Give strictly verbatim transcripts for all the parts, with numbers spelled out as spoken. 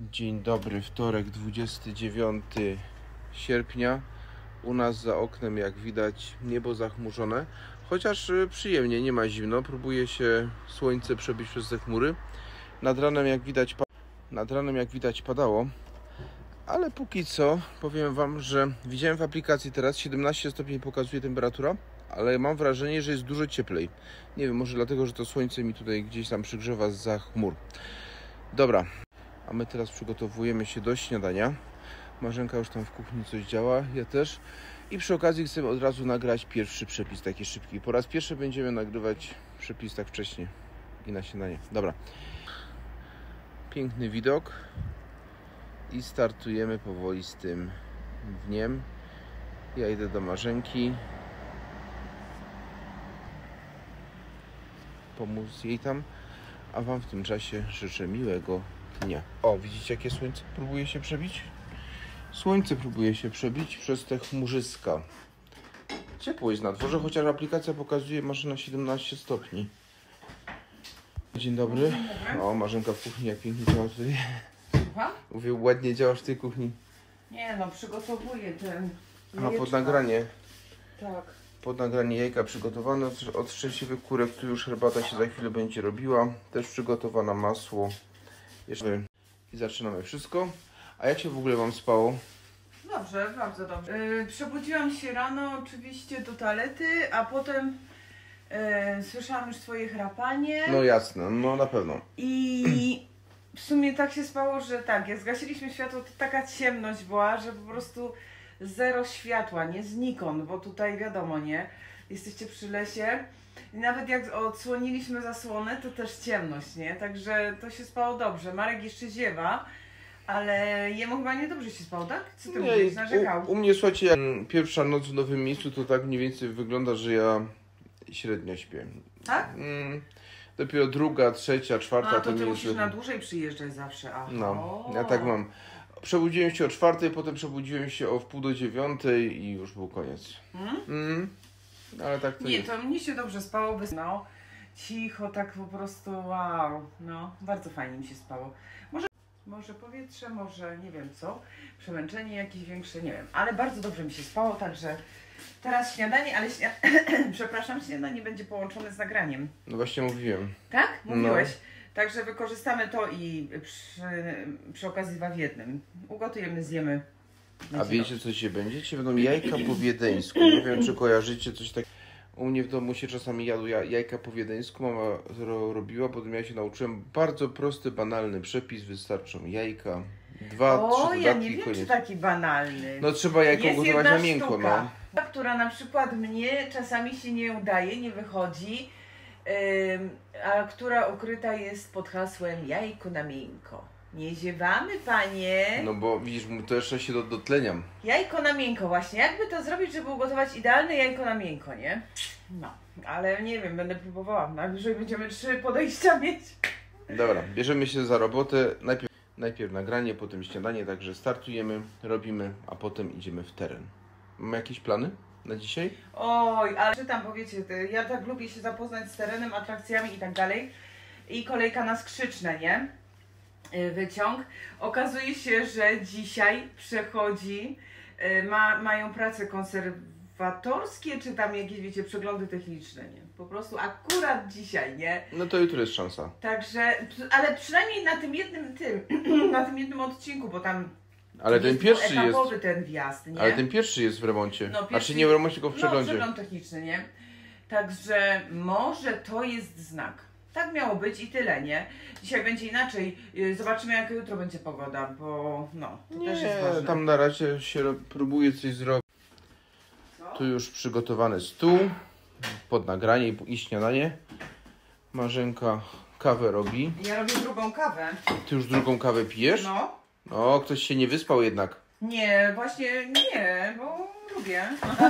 Dzień dobry, wtorek, dwudziestego dziewiątego sierpnia. U nas za oknem, jak widać, niebo zachmurzone, chociaż przyjemnie, nie ma zimno. Próbuje się słońce przebić przez te chmury. Nad ranem, jak widać, nad ranem, jak widać, padało, ale póki co powiem Wam, że widziałem w aplikacji teraz siedemnaście stopni pokazuje temperatura, ale mam wrażenie, że jest dużo cieplej. Nie wiem, może dlatego, że to słońce mi tutaj gdzieś tam przygrzewa zza chmur. Dobra. A my teraz przygotowujemy się do śniadania. Marzenka już tam w kuchni coś działa, ja też. I przy okazji chcemy od razu nagrać pierwszy przepis, taki szybki. Po raz pierwszy będziemy nagrywać przepis tak wcześnie i na śniadanie. Dobra. Piękny widok. I startujemy powoli z tym dniem. Ja idę do Marzenki. Pomóc jej tam. A Wam w tym czasie życzę miłego dnia. O, widzicie, jakie słońce próbuje się przebić? Słońce próbuje się przebić przez te chmurzyska. Ciepło jest na dworze, chociaż aplikacja pokazuje maszyna siedemnaście stopni. Dzień dobry. Dzień dobry. O, Marzenka w kuchni, jak pięknie działa tutaj. Słucham? Mówię, ładnie działasz w tej kuchni. Nie no, przygotowuję ten A pod nagranie. Tak. Pod nagranie jajka przygotowane od, od szczęśliwych kurek. Tu już herbata się za chwilę będzie robiła. Też przygotowana masło. Jeszcze i zaczynamy wszystko. A jak się w ogóle Wam spało? Dobrze, bardzo dobrze. Yy, przebudziłam się rano oczywiście do toalety, a potem yy, słyszałam już Twoje chrapanie. No jasne, no na pewno. I w sumie tak się spało, że tak, jak zgasiliśmy światło, to taka ciemność była, że po prostu zero światła, nie znikąd, bo tutaj wiadomo, nie? Jesteście przy lesie. I nawet jak odsłoniliśmy zasłonę, to też ciemność, nie? Także to się spało dobrze. Marek jeszcze ziewa, ale jemu chyba niedobrze się spało, tak? Co ty nie, mówisz? Narzekał. U, u mnie, słuchajcie, jak pierwsza noc w nowym miejscu, to tak mniej więcej wygląda, że ja średnio śpię. Tak? Mm, dopiero druga, trzecia, czwarta A, to, to ty nie musisz jest... na dłużej przyjeżdżać zawsze. Aha. No, ja tak mam. Przebudziłem się o czwartej, potem przebudziłem się o wpół do dziewiątej i już był koniec. Hmm? Mm, ale tak to Nie, jest. to mnie się dobrze spało, by... no, cicho, tak po prostu wow, no, bardzo fajnie mi się spało. Może, może powietrze, może nie wiem co, przemęczenie jakieś większe, nie wiem, ale bardzo dobrze mi się spało, także teraz śniadanie, ale śnia... przepraszam, śniadanie będzie połączone z nagraniem. No właśnie mówiłem. Tak? Mówiłeś. No. Także wykorzystamy to i przy, przy okazji dwa w jednym. Ugotujemy, zjemy. A wiecie, co dzisiaj będzie? Dzisiaj będą jajka po wiedeńsku. Nie wiem, czy kojarzycie coś takiego. U mnie w domu się czasami jadło jajka po wiedeńsku. Mama ro robiła, potem ja się nauczyłem. Bardzo prosty, banalny przepis. Wystarczą jajka. Dwa, o, trzy dodatki. ja nie wiem, koniec. czy taki banalny. No trzeba jajko jest gotować jedna na miękko, sztuka, no. która na przykład mnie czasami się nie udaje, nie wychodzi, yy, a która ukryta jest pod hasłem jajko na miękko. Nie ziewamy, panie. No bo widzisz, to jeszcze się do, dotleniam. Jajko na miękko właśnie. Jakby to zrobić, żeby ugotować idealne jajko na miękko, nie? No, ale nie wiem, będę próbowała. Najwyżej będziemy trzy podejścia mieć. Dobra, bierzemy się za robotę. Najpierw, najpierw nagranie, potem śniadanie, także startujemy, robimy, a potem idziemy w teren. Mamy jakieś plany na dzisiaj? Oj, ale czytam, powiecie, ja tak lubię się zapoznać z terenem, atrakcjami i tak dalej. I kolejka na Skrzyczne, nie? Wyciąg. Okazuje się, że dzisiaj przechodzi, ma, mają prace konserwatorskie, czy tam jakieś, wiecie, przeglądy techniczne, nie? Po prostu akurat dzisiaj, nie? No to jutro jest szansa. Także, ale przynajmniej na tym jednym tym, na tym jednym odcinku, bo tam ale ten pierwszy jest ten wjazd, nie? Ale ten pierwszy jest w remoncie. No, pierwszy, znaczy nie w remoncie, tylko w przeglądzie. No, przegląd techniczny, nie? Także może to jest znak. Tak miało być i tyle, nie? Dzisiaj będzie inaczej. Zobaczymy, jaka jutro będzie pogoda, bo no, to nie, też jest ważne. Tam na razie się próbuje coś zrobić. Co? Tu już przygotowany stół pod nagranie i śniadanie. Marzenka kawę robi. Ja robię drugą kawę. Ty już drugą kawę pijesz? No. O, ktoś się nie wyspał jednak. Nie, właśnie nie, bo lubię.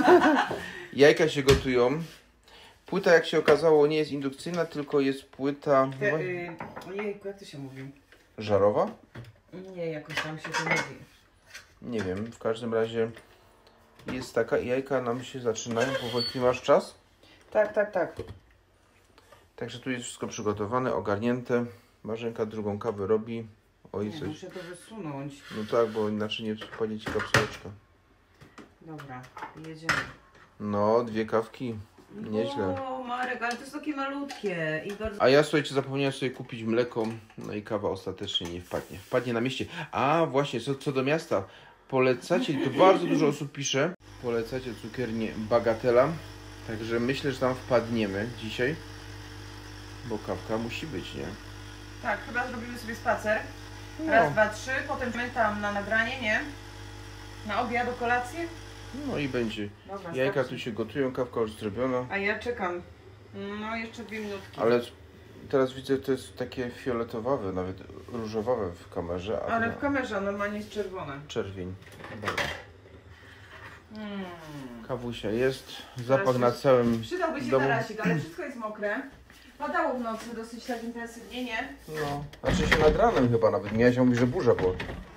Jajka się gotują. Płyta, jak się okazało, nie jest indukcyjna, tylko jest płyta... Te, yy, ojejku, jak to się mówi? Żarowa? Nie, jakoś tam się to mówi. Nie wiem, w każdym razie jest taka i jajka nam się zaczynają. Powoli masz czas? Tak, tak, tak. Także tu jest wszystko przygotowane, ogarnięte. Marzenka drugą kawę robi. Oj, Nie, coś. muszę to wysunąć. No tak, bo inaczej nie wpadnie ci kapsułeczka. Dobra, jedziemy. No, dwie kawki. Nieźle. O, Marek, ale to jest takie malutkie i bardzo... A ja, słuchajcie, zapomniałem sobie kupić mleko, no i kawa ostatecznie nie wpadnie. Wpadnie na mieście. A, właśnie, co, co do miasta. Polecacie, to bardzo dużo osób pisze, polecacie cukiernię Bagatela. Także myślę, że tam wpadniemy dzisiaj. Bo kawka musi być, nie? Tak, chyba zrobimy sobie spacer. No. Raz, dwa, trzy, potem my tam na nagranie, nie? Na obiad, do kolacji. No i będzie. Dobra, Jajka starczy. tu się gotują, kawka już zrobiona. A ja czekam. No, jeszcze dwie minutki. Ale teraz widzę, to jest takie fioletowawe, nawet różowawe w kamerze. A Ale na w kamerze normalnie jest czerwone. czerwień. Dobra. Mm. Kawusia jest, zapach Teraz na już całym Przydałby się domu. tarasik, ale wszystko jest mokre. Padało w nocy dosyć tak intensywnie, nie? No, znaczy się nad ranem chyba nawet. Miałeś mówić, że burza była.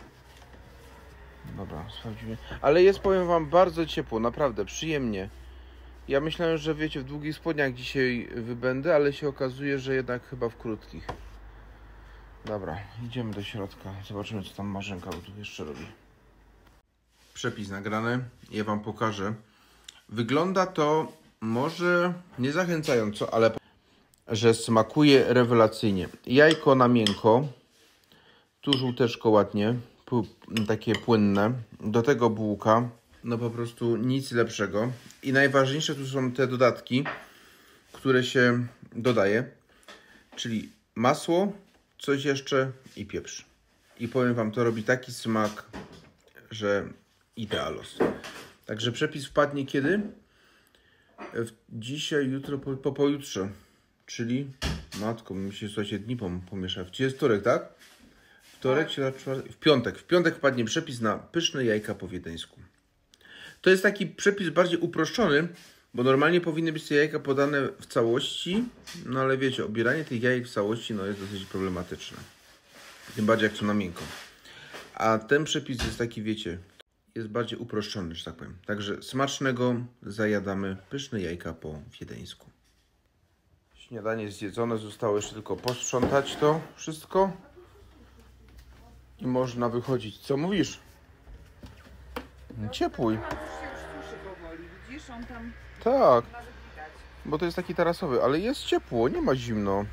Dobra, sprawdzimy. Ale jest, powiem wam, bardzo ciepło, naprawdę, przyjemnie. Ja myślałem, że wiecie, w długich spodniach dzisiaj wybędę, ale się okazuje, że jednak chyba w krótkich. Dobra, idziemy do środka. Zobaczymy, co tam Marzenka tu jeszcze robi. Przepis nagrany. Ja wam pokażę. Wygląda to może nie zachęcająco, ale że smakuje rewelacyjnie. Jajko na miękko. Tu żółteczko ładnie. Takie płynne. Do tego bułka. No po prostu nic lepszego. I najważniejsze tu są te dodatki, które się dodaje. Czyli masło, coś jeszcze i pieprz. I powiem wam, to robi taki smak, że idealos. Także przepis wpadnie kiedy? W dzisiaj, jutro, po, po pojutrze. Czyli, matko, mi się, słuchajcie, dni pomieszały. Dzisiaj jest wtorek, tak? Wtorek, środa, czwartek, w piątek. W piątek wpadnie przepis na pyszne jajka po wiedeńsku. To jest taki przepis bardziej uproszczony, bo normalnie powinny być te jajka podane w całości, no ale wiecie, obieranie tych jajek w całości no jest dosyć problematyczne. Tym bardziej jak są na miękko. A ten przepis jest taki, wiecie, jest bardziej uproszczony, że tak powiem. Także smacznego, zajadamy pyszne jajka po wiedeńsku. Śniadanie jest zjedzone, zostało jeszcze tylko posprzątać to wszystko. I można wychodzić. Co mówisz? Ciepłuj. Widzisz, on tam Tak, bo to jest taki tarasowy, ale jest ciepło, nie ma zimno.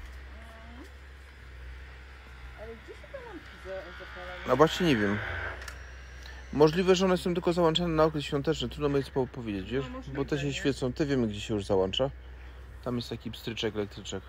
Ale gdzie się te lampki zapalają? A właśnie nie wiem. Możliwe, że one są tylko załączane na okres świąteczny, trudno mi jest po powiedzieć, wiesz? No, możliwe, Bo te się nie? świecą, te wiemy, gdzie się już załącza. Tam jest taki pstryczek, elektryczek.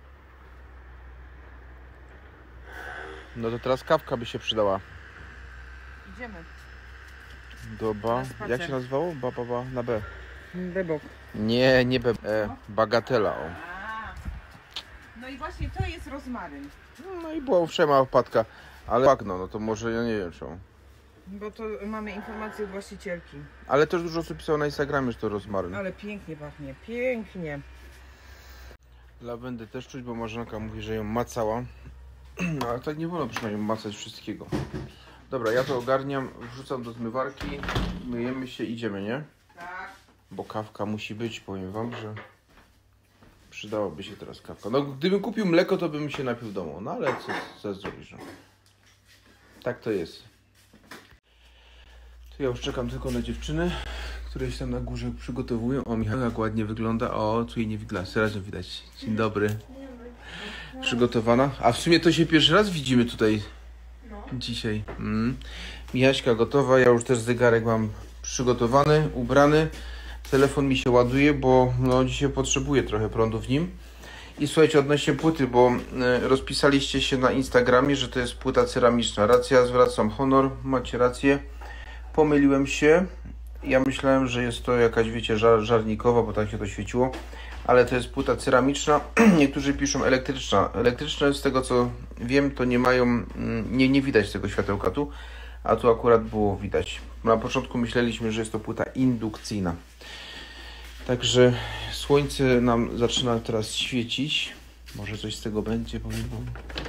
No to teraz kawka by się przydała. Idziemy. Do ba... Na spacer. Jak się nazywało? Ba, ba, ba, na B. Bebok. Nie, nie B. E, bagatela, o. A, no i właśnie to jest rozmaryn. No i była uprzejma opadka. Ale bagno, no to może ja nie wiem czemu. Bo to mamy informację od właścicielki. Ale też dużo osób pisało na Instagramie, że to rozmaryn. Ale pięknie pachnie, pięknie. Lawendę też czuć, bo Marzenka mówi, że ją macała. No ale tak nie wolno przynajmniej macać wszystkiego. Dobra, ja to ogarniam, wrzucam do zmywarki, myjemy się, idziemy, nie? Tak. Bo kawka musi być, powiem wam, że przydałoby się teraz kawka. No gdybym kupił mleko, to bym się napił w domu, no ale co, co zrobisz? No? Tak to jest. Tu ja już czekam tylko na dziewczyny, które się tam na górze przygotowują. O, Michał jak ładnie wygląda. O, tu jej nie widać, razem widać. Dzień dobry. Przygotowana. A w sumie to się pierwszy raz widzimy tutaj No. dzisiaj. Mm. Michaśka gotowa, ja już też zegarek mam przygotowany, ubrany. Telefon mi się ładuje, bo no, dzisiaj potrzebuję trochę prądu w nim. I słuchajcie, odnośnie płyty, bo y, rozpisaliście się na Instagramie, że to jest płyta ceramiczna. Racja, zwracam honor, macie rację. Pomyliłem się. Ja myślałem, że jest to jakaś, wiecie, żar, żarnikowa, bo tak się to świeciło. Ale to jest płyta ceramiczna. Niektórzy piszą elektryczna. Elektryczne, z tego co wiem, to nie mają, nie, nie widać tego światełka tu. A tu akurat było widać. Na początku myśleliśmy, że jest to płyta indukcyjna. Także słońce nam zaczyna teraz świecić. Może coś z tego będzie, powiem wam.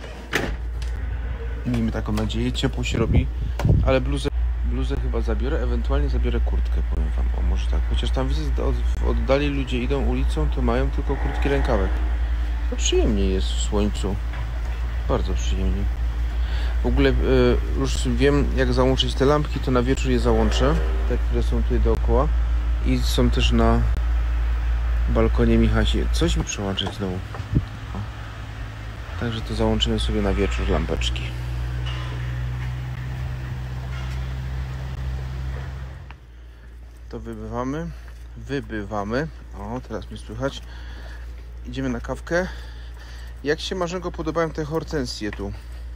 Miejmy taką nadzieję. Ciepło się robi, ale bluzę, bluzę chyba zabiorę. Ewentualnie zabiorę kurtkę, powiem wam. O, może tak. Chociaż tam widzę, od, w oddali ludzie idą ulicą, to mają tylko krótki rękawek. To przyjemnie jest w słońcu. Bardzo przyjemnie. W ogóle y, już wiem, jak załączyć te lampki, to na wieczór je załączę, te, które są tutaj dookoła i są też na balkonie Michasi. Coś mi przełączyć znowu. O. Także to załączymy sobie na wieczór lampeczki. To wybywamy, wybywamy. O, teraz mnie słychać. Idziemy na kawkę. Jak się Marzenko podobają te hortensje tu?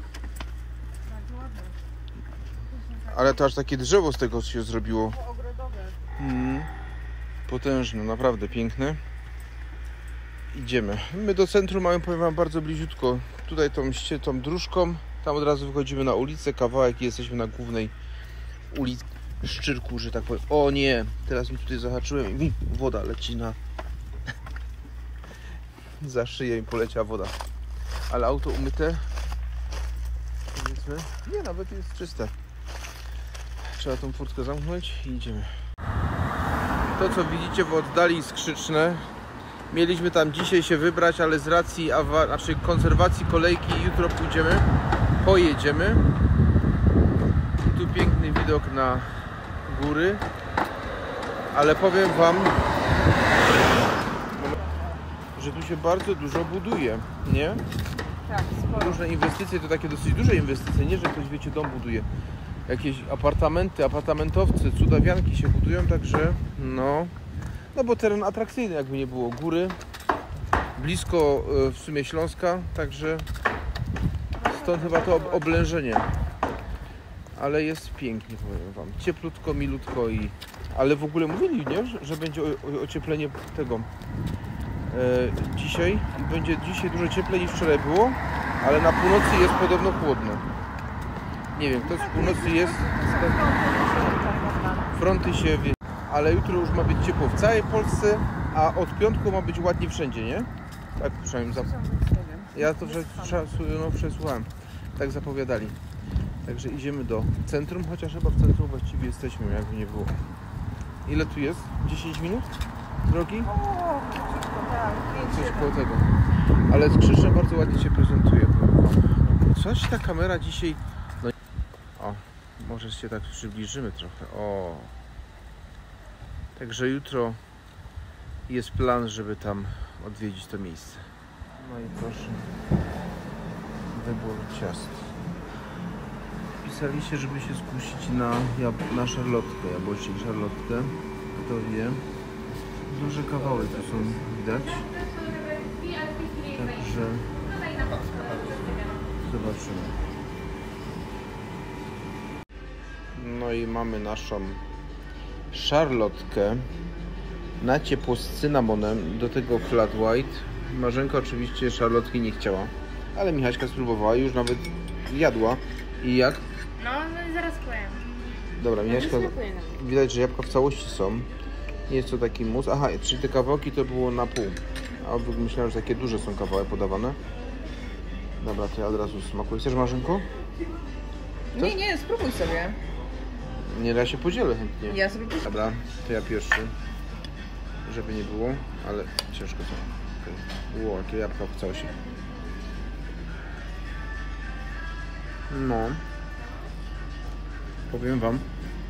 Ale to aż takie drzewo z tego się zrobiło. Hmm. Potężne, naprawdę piękne. Idziemy. My do centrum mamy, powiem wam, bardzo bliziutko. Tutaj tą, tą dróżką. Tam od razu wychodzimy na ulicę. Kawałek i jesteśmy na głównej ulicy. Szczyrku, że tak powiem. O nie, teraz mi tutaj zahaczyłem i mi woda leci na za szyję mi poleciała woda. Ale auto umyte, powiedzmy, nie, nawet jest czyste. Trzeba tą furtkę zamknąć i idziemy. To, co widzicie w oddali Skrzyczne, mieliśmy tam dzisiaj się wybrać, ale z racji awa- znaczy konserwacji kolejki jutro pójdziemy, pojedziemy. Tu piękny widok na góry, ale powiem wam, że tu się bardzo dużo buduje, nie? Tak, sporo. Różne inwestycje, to takie dosyć duże inwestycje, nie, że ktoś, wiecie, dom buduje. Jakieś apartamenty, apartamentowcy, cudawianki się budują, także no, no bo teren atrakcyjny, jakby nie było, góry, blisko w sumie Śląska, także stąd chyba to ob- oblężenie. Ale jest pięknie, powiem wam. Cieplutko, milutko i... Ale w ogóle mówili, nie? Że, że będzie o, o, ocieplenie tego e, dzisiaj. I będzie dzisiaj dużo cieplej niż wczoraj było, ale na północy jest podobno chłodno. Nie wiem, kto z północy jest. Fronty się... Wie... Ale jutro już ma być ciepło w całej Polsce, a od piątku ma być ładnie wszędzie, nie? Tak przynajmniej... Zap... Ja to no, przesłuchałem. Tak zapowiadali. Także idziemy do centrum, chociaż chyba w centrum właściwie jesteśmy, jakby nie było. Ile tu jest? dziesięć minut drogi? O, tak, Coś koło tego. Ale Skrzyczne bardzo ładnie się prezentuje. Coś ta kamera dzisiaj... No... O, może się tak przybliżymy trochę. O. Także jutro jest plan, żeby tam odwiedzić to miejsce. No i proszę. Wybór ciast. Pisaliście, żeby się skusić na, na szarlotkę, jabłecznik szarlotkę. Kto wie. Duże kawały tu są widać. Także zobaczymy. No i mamy naszą szarlotkę na ciepło z cynamonem, do tego flat white. Marzenka oczywiście szarlotki nie chciała, ale Michaśka spróbowała i już nawet jadła. I jak? No, no i zaraz powiem. Dobra, Michaśka, widać, że jabłka w całości są. Nie jest to taki mus. Aha, czyli te kawałki to było na pół. A myślałem, że takie duże są kawały podawane. Dobra, to ja od razu smakuję. Chcesz, Marzenko? Co? Nie, nie, spróbuj sobie. Nie, ja się podzielę chętnie. Ja sobie też... Dobra, to ja pierwszy. Żeby nie było, ale ciężko są. Okay. Ło, jakie jabłka w całości. No. Powiem wam,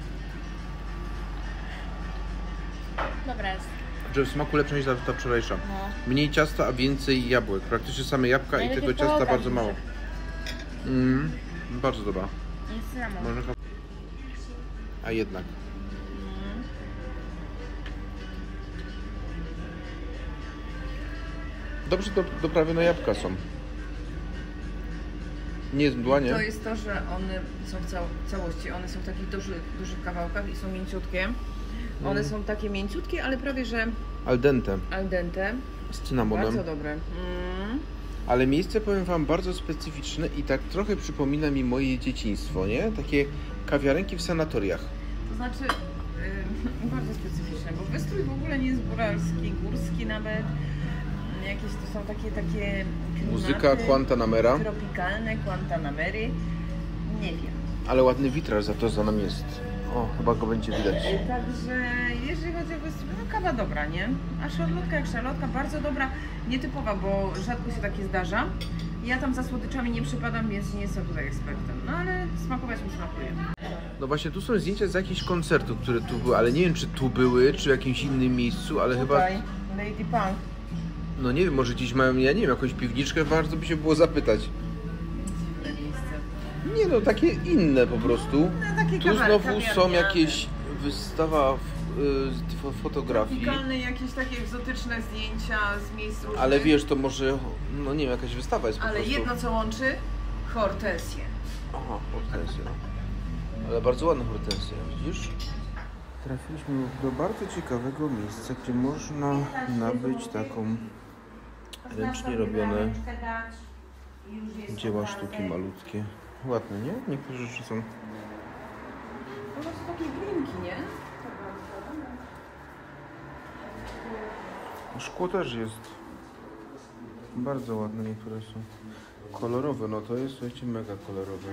Dobra jest. że w smaku lepsza niż ta, ta wczorajsza. No. Mniej ciasta, a więcej jabłek. Praktycznie same jabłka i Najlepiej tego ciasta połowę bardzo mało. Mm, bardzo dobra. Jest cynamon. Może... A jednak. Dobrze do, doprawione jabłka są. Nie jest mdła, nie? To jest to, że one są w cał całości. One są w takich dużych, dużych kawałkach i są mięciutkie. One Mm. są takie mięciutkie, ale prawie że Al dente. al dente. Z cynamonem. Bardzo dobre. Mm. Ale miejsce, powiem wam, bardzo specyficzne i tak trochę przypomina mi moje dzieciństwo, nie? Takie kawiarenki w sanatoriach. To znaczy yy, bardzo specyficzne, bo wystrój w ogóle nie jest góralski, górski nawet. Jakieś to są takie takie klimaty Muzyka Guantanamera. tropikalne, Guantanamery. Nie wiem. Ale ładny witraż za to za nami jest. O, chyba go będzie widać. Także jeżeli chodzi o wystrój, no kawa dobra, nie? A szarlotka jak szarlotka, bardzo dobra, nietypowa, bo rzadko się takie zdarza. Ja tam za słodyczami nie przypadam, więc nie jestem tutaj ekspertem. No ale smakować mi smakuje. No właśnie, tu są zdjęcia z jakichś koncertów, które tu były, ale nie wiem, czy tu były, czy w jakimś innym miejscu, ale Tutaj, chyba... Lady Punk. No nie wiem, może gdzieś mają, ja nie wiem, jakąś piwniczkę, warto by się było zapytać. Dziwne miejsce. Nie no, takie inne po prostu. No, takie Tu kawa- znowu kawiarniane. są jakieś wystawa y, fotografii. Unikalne jakieś takie egzotyczne zdjęcia z miejsc różnych. Ale wiesz, to może, no nie wiem, jakaś wystawa jest po Ale prostu. jedno co łączy, hortensje. Aha, hortensja. Ale bardzo ładna hortensja, widzisz? Trafiliśmy do bardzo ciekawego miejsca, gdzie można nabyć taką ręcznie robione dzieła sztuki malutkie. Ładne, nie? Niektóre rzeczy są... To są takie glinki, nie? Szkło też jest. Bardzo ładne niektóre są. Kolorowe, no to jest, słuchajcie, mega kolorowe.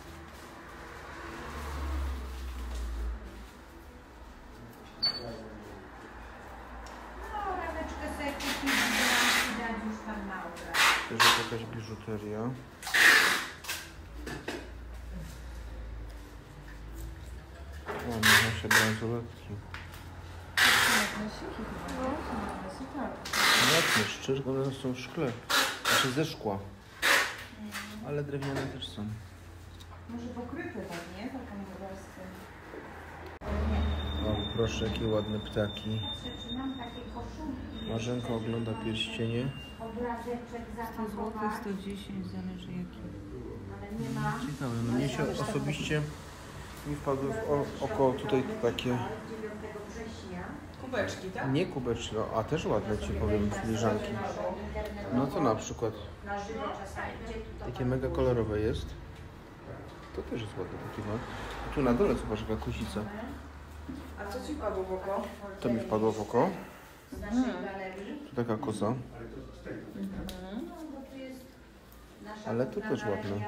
Też jest jakaś biżuteria. O, nasze bransoletki. Magnesiki chyba. Magnesy, tak. Ładne, szczerze, one są w szkle. Znaczy ze szkła. Ale drewniane też są. Może pokryte tak, nie? Taką warstwę. O, proszę, jakie ładne ptaki. Marzenka ogląda pierścienie. sto złotych, sto dziesięć, zależy jaki. Ciekawe, no mnie się osobiście mi wpadły w o- oko tutaj takie, Kubeczki, tak? nie kubeczki, no, a też ładne ci powiem, filiżanki. No to na przykład takie mega kolorowe jest. To też jest ładne takie, no. Tu na dole zobacz jaka kosica. A co ci wpadło w oko? To mi wpadło w oko. Tu taka kosa. Ale to też ładne.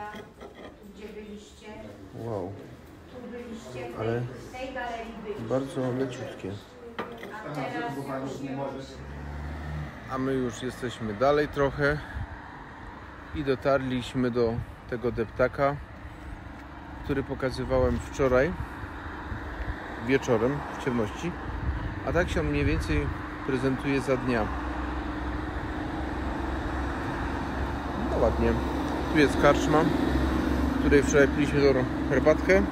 Wow. Ale bardzo leciutkie. A my już jesteśmy dalej trochę i dotarliśmy do tego deptaka, który pokazywałem wczoraj wieczorem w ciemności, a tak się on mniej więcej prezentuje za dnia. No ładnie. Tu jest karczma, w której wczoraj piliśmy do herbatkę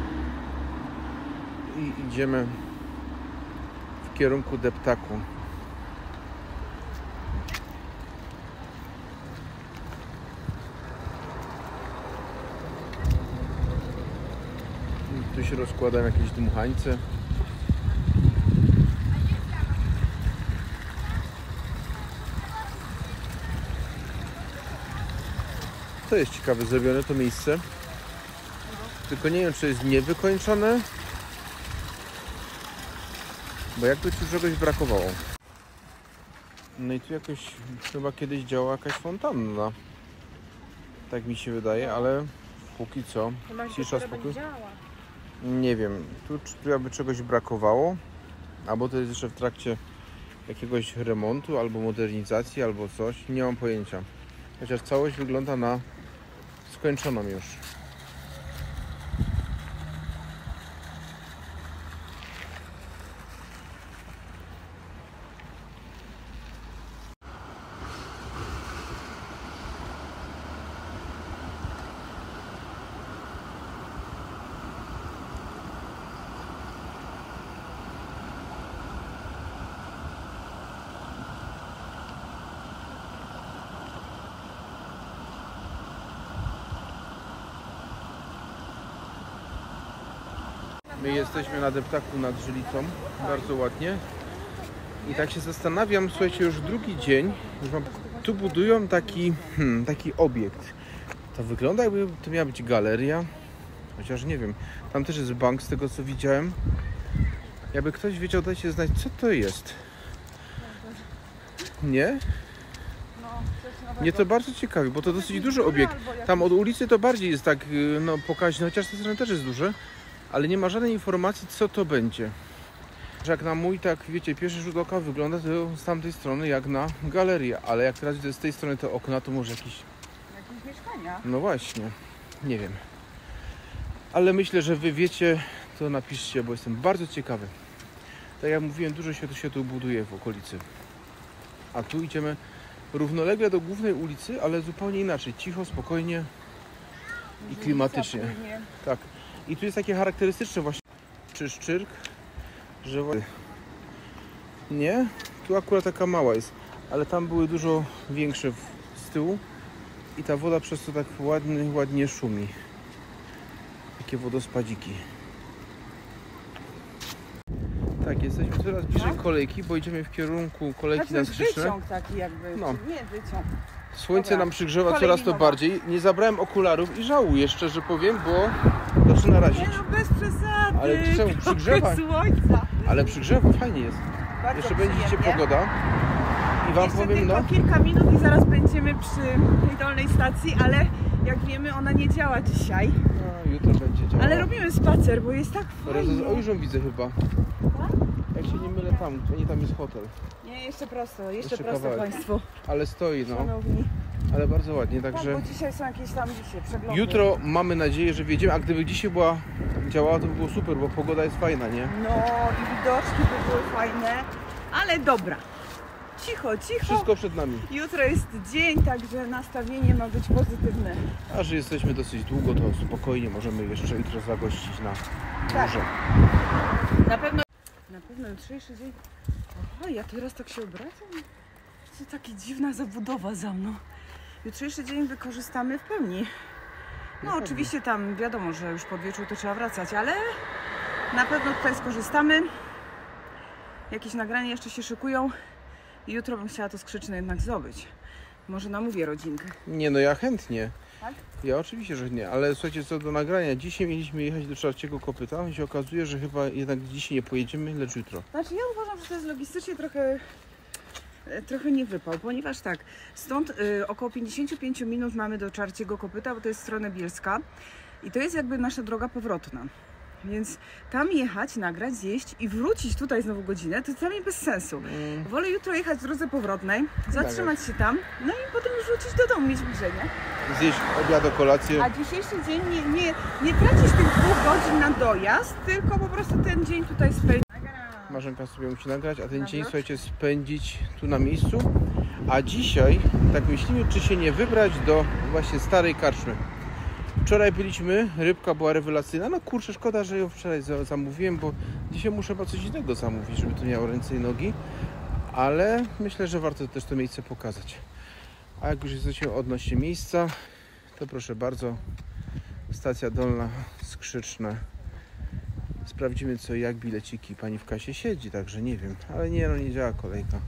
i idziemy w kierunku deptaku. Tu się rozkładają jakieś dmuchańce. To jest ciekawe zrobione to miejsce. Tylko nie wiem, czy jest niewykończone, bo jakby tu czegoś brakowało. No i tu jakoś chyba kiedyś działała jakaś fontanna. Tak mi się wydaje, ale póki co cisza, spokój. Nie wiem, tu, tu jakby czegoś brakowało, albo to jest jeszcze w trakcie jakiegoś remontu, albo modernizacji, albo coś. Nie mam pojęcia. Chociaż całość wygląda na skończoną już. My jesteśmy na deptaku nad Żylicą, bardzo ładnie. I tak się zastanawiam, słuchajcie, już drugi dzień, już mam, tu budują taki, hmm, taki obiekt. To wygląda, jakby to miała być galeria, chociaż nie wiem. Tam też jest bank, z tego co widziałem. Jakby ktoś wiedział, dajcie znać, co to jest. Nie? Mnie to bardzo ciekawi, bo to dosyć duży obiekt. Tam od ulicy to bardziej jest tak, no, pokaźne, chociaż to też jest duże. Ale nie ma żadnej informacji, co to będzie. Że jak na mój, tak wiecie, pierwszy rzut oka wygląda to z tamtej strony jak na galerię, ale jak teraz widzę z tej strony te okna, to może jakieś... Jakieś mieszkania. No właśnie, nie wiem. Ale myślę, że wy wiecie, to napiszcie, bo jestem bardzo ciekawy. Tak jak mówiłem, dużo się tu, się tu buduje w okolicy. A tu idziemy równolegle do głównej ulicy, ale zupełnie inaczej. Cicho, spokojnie i klimatycznie. Tak. I tu jest takie charakterystyczne właśnie Czyszczyrk, że nie, tu akurat taka mała jest, ale tam były dużo większe z tyłu i ta woda przez to tak ładnie, ładnie szumi. Takie wodospadziki. Tak, jesteśmy coraz bliżej Tak? kolejki, bo idziemy w kierunku kolejki Znaczy, na Skrzyczne. wyciąg taki jakby, No. nie wyciąg. Słońce Dobra. nam przygrzewa Kolej coraz to linowa. bardziej. Nie zabrałem okularów i żałuję, szczerze powiem, bo zaczyna razić. Nie no, bez przesady. Ale czemu? Przygrzewa. Słońca. Ale przygrzewa, fajnie jest. Bardzo Jeszcze będzie dzisiaj przyjemnie. pogoda. I wam Jeszcze powiem, tylko no, kilka minut i zaraz będziemy przy tej dolnej stacji, ale jak wiemy ona nie działa dzisiaj. no jutro będzie działało. Ale robimy spacer, bo jest tak fajnie. O, już ją widzę chyba. Jak się nie mylę tam, nie tam jest hotel. Nie, jeszcze prosto, jeszcze, Jeszcze prosto kawałek. Państwu. Ale stoi, no. Szanowni. Ale bardzo ładnie, Tak, także bo dzisiaj są jakieś tam dzisiaj przeglądy. jutro mamy nadzieję, że wjedziemy. A gdyby dzisiaj była działała, to by było super, bo pogoda jest fajna, nie? No i widoczki by były fajne, ale dobra. Cicho, cicho. Wszystko przed nami. Jutro jest dzień, także nastawienie ma być pozytywne. A że jesteśmy dosyć długo, to spokojnie możemy jeszcze jutro zagościć na Tak. górze. Na pewno, na pewno jutrzejszy dzień. Aha, ja teraz tak się obracam. Co taka dziwna zabudowa za mną. Jutrzejszy dzień wykorzystamy w pełni. No oczywiście tam wiadomo, że już pod wieczór to trzeba wracać, ale na pewno tutaj skorzystamy. Jakieś nagrania jeszcze się szykują i jutro bym chciała to Skrzyczne jednak zdobyć. Może namówię rodzinkę. Nie, no ja chętnie. Tak? Ja oczywiście, że nie, ale słuchajcie, co do nagrania. Dzisiaj mieliśmy jechać do Czarciego Kopyta i się okazuje, że chyba jednak dzisiaj nie pojedziemy, lecz jutro. Znaczy ja uważam, że to jest logistycznie trochę, e, trochę nie wypał, ponieważ tak, stąd y, około pięćdziesiąt pięć minut mamy do Czarciego Kopyta, bo to jest strona Bielska i to jest jakby nasza droga powrotna. Więc tam jechać, nagrać, zjeść i wrócić tutaj znowu godzinę, to jest dla mnie bez sensu. Mm, Wolę jutro jechać w drodze powrotnej, zatrzymać się tam, no i potem już wrócić do domu, mieć bliżej, nie? zjeść obiad, kolację. A dzisiejszy dzień nie, nie, nie tracisz tych dwóch godzin na dojazd, tylko po prostu ten dzień tutaj spędzić. Marzenka sobie musi nagrać, a ten dzień, Dobra. słuchajcie, spędzić tu na miejscu. A dzisiaj tak myślimy, czy się nie wybrać do właśnie starej karczmy. Wczoraj byliśmy, rybka była rewelacyjna. No kurczę, szkoda, że ją wczoraj za- zamówiłem, bo dzisiaj muszę chyba coś innego zamówić, żeby to miało ręce i nogi. Ale myślę, że warto też to miejsce pokazać. A jak już jesteśmy odnośnie miejsca, to proszę bardzo, stacja dolna Skrzyczne. Sprawdzimy co i jak, bileciki. Pani w kasie siedzi, także nie wiem. Ale nie, no nie działa kolejka.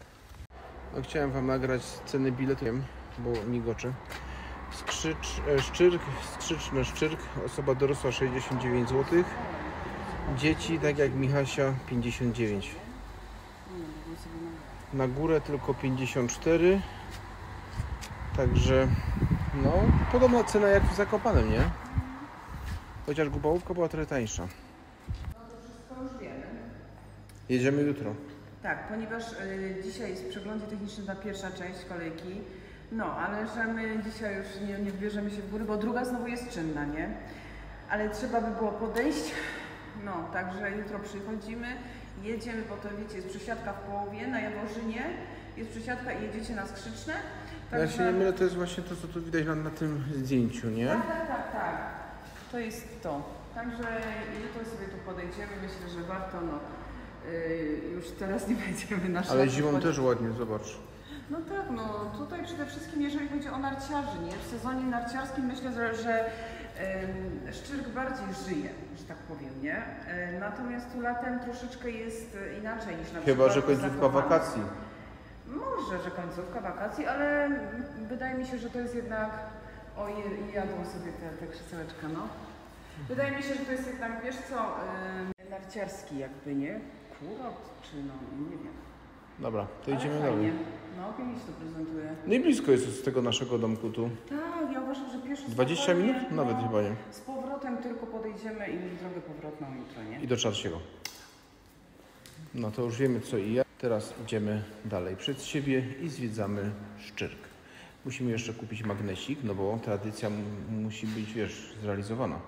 No, chciałem wam nagrać ceny biletów, bo migocze. Skrzycz, e, szczyrk, skrzyczne szczyrk, osoba dorosła sześćdziesiąt dziewięć złotych. Dzieci, tak jak Michasia, pięćdziesiąt dziewięć. Na górę tylko pięćdziesiąt cztery. Także no, podobna cena jak w Zakopanem, nie? Chociaż Gubałówka była trochę tańsza. Jedziemy jutro. Tak, ponieważ y, dzisiaj jest w przeglądzie technicznym ta pierwsza część kolejki, no ale że my dzisiaj już nie, nie wbierzemy się w góry, bo druga znowu jest czynna, nie? Ale trzeba by było podejść, no także jutro przychodzimy, jedziemy, bo to wiecie, jest przesiadka w połowie na Jaworzynie, jest przesiadka i jedziecie na Skrzyczne. Ja się nie mylę, to jest właśnie to, co tu widać na, na tym zdjęciu, nie? Tak, tak, tak, tak. To jest to. Także jutro sobie tu podejdziemy, myślę, że warto, no. Yy, już teraz nie będziemy na Ale szlak zimą wchodzić. też ładnie, zobacz. No tak, no tutaj przede wszystkim jeżeli chodzi o narciarzy, nie? W sezonie narciarskim myślę, że, że ym, szczyrk bardziej żyje, że tak powiem, nie? Yy, natomiast tu latem troszeczkę jest inaczej niż na przykład Chyba, że w końcówka Zakopanem. wakacji. Może, że końcówka wakacji, ale wydaje mi się, że to jest jednak... O, je- jadło sobie te, te krzesełeczka, no. Wydaje mi się, że to jest jednak, wiesz co, yy, narciarski jakby, nie? Kurot, czy no, nie wiem. Dobra, to Ale idziemy fajnie. dalej. No, pięknie się to prezentuje. No i blisko jest z tego naszego domku tu. Tak, ja uważam, że pierwszy dwadzieścia spokojnie, minut? Nawet no, chyba nie. z powrotem tylko podejdziemy i już drogę powrotną jutro, nie? I do Czarciego. No to już wiemy co i jak. Teraz idziemy dalej przed siebie i zwiedzamy Szczyrk. Musimy jeszcze kupić magnesik, no bo tradycja m- musi być, wiesz, zrealizowana.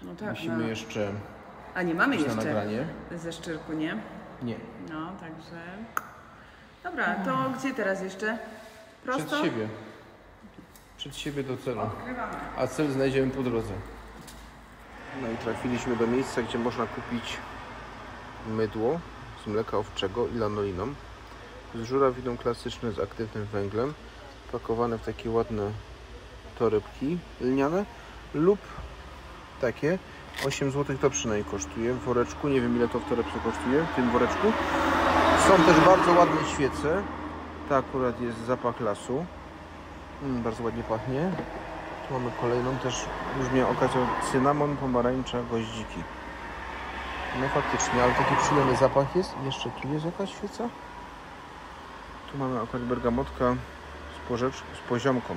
No tak, Musimy no. jeszcze... A nie mamy na jeszcze nagranie. ze Szczyrku, nie? Nie. No, także... Dobra, to gdzie teraz jeszcze? Prosto? Przed siebie. Przed siebie do celu. Odkrywamy. A cel znajdziemy po drodze. No i trafiliśmy do miejsca, gdzie można kupić mydło z mleka owczego i lanoliną z żurawiną klasyczne z aktywnym węglem, pakowane w takie ładne torebki lniane lub takie. osiem złotych to przynajmniej kosztuje w woreczku. Nie wiem, ile to w torebce kosztuje, w tym woreczku. Są też bardzo ładne świece. Ta akurat jest zapach lasu. Mm, bardzo ładnie pachnie. Tu mamy kolejną, też już miałem okazję, cynamon, pomarańcza, goździki. No faktycznie, ale taki przyjemny zapach jest. Jeszcze tu jest jakaś świeca. Tu mamy akurat bergamotka z, porzecz, z poziomką.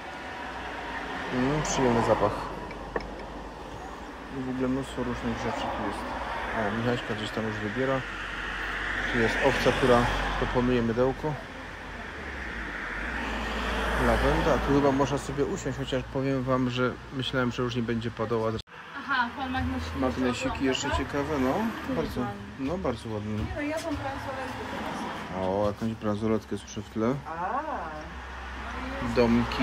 Mm, przyjemny zapach. I w ogóle mnóstwo różnych rzeczy tu jest. A, Michaśka gdzieś tam już wybiera. Tu jest owca, która proponuje mydełko. Lawenda, tu chyba można sobie usiąść, chociaż powiem wam, że myślałem, że już nie będzie padało. Aha, pan magnesiki. Magnesiki jeszcze ciekawe, no. Bardzo, no bardzo ładne. No ja tą bransoletkę. O, jakąś bransoletkę z w tle. A. Domki.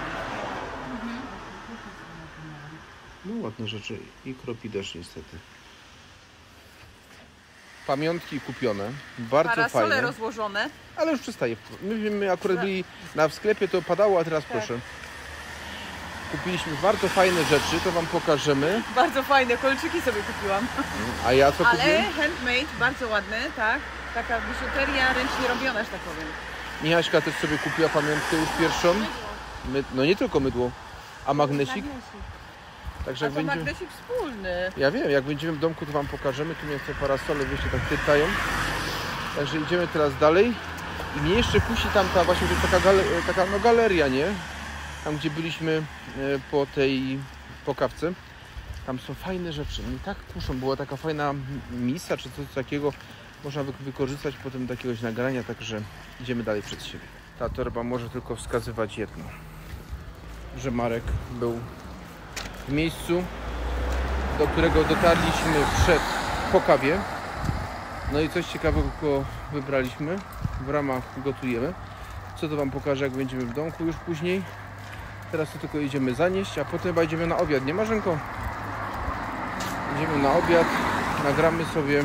No ładne rzeczy i kropi deszcz niestety. Pamiątki kupione, bardzo Parasole fajne, rozłożone. ale już przestaje. My, my akurat byli na w sklepie, to padało, a teraz Tak. proszę. Kupiliśmy bardzo fajne rzeczy, to wam pokażemy. Bardzo fajne, kolczyki sobie kupiłam. A ja co Ale kupiłem? handmade, bardzo ładny, tak? Taka biżuteria ręcznie robiona, że tak powiem. Michaśka też sobie kupiła pamiątkę już pierwszą. My, no nie tylko mydło, a magnesik. Także A jak to będziemy... magnesik wspólny. Ja wiem, jak będziemy w domku, to wam pokażemy. Tu mnie te parasole, wiecie, tak tytają. Także idziemy teraz dalej. I mnie jeszcze kusi tam ta właśnie taka, gale, taka no, galeria, nie? Tam, gdzie byliśmy e, po tej pokawce. Tam są fajne rzeczy. Mnie tak kuszą. Była taka fajna misa, czy coś takiego. Można wy wykorzystać potem do jakiegoś nagrania. Także idziemy dalej przed siebie. Ta torba może tylko wskazywać jedno. Że Marek był w miejscu, do którego dotarliśmy przed pokawie. No i coś ciekawego wybraliśmy. W ramach gotujemy. Co to wam pokażę, jak będziemy w domku już później. Teraz to tylko idziemy zanieść, a potem chyba idziemy na obiad, nie Marzenko? Idziemy na obiad, nagramy sobie.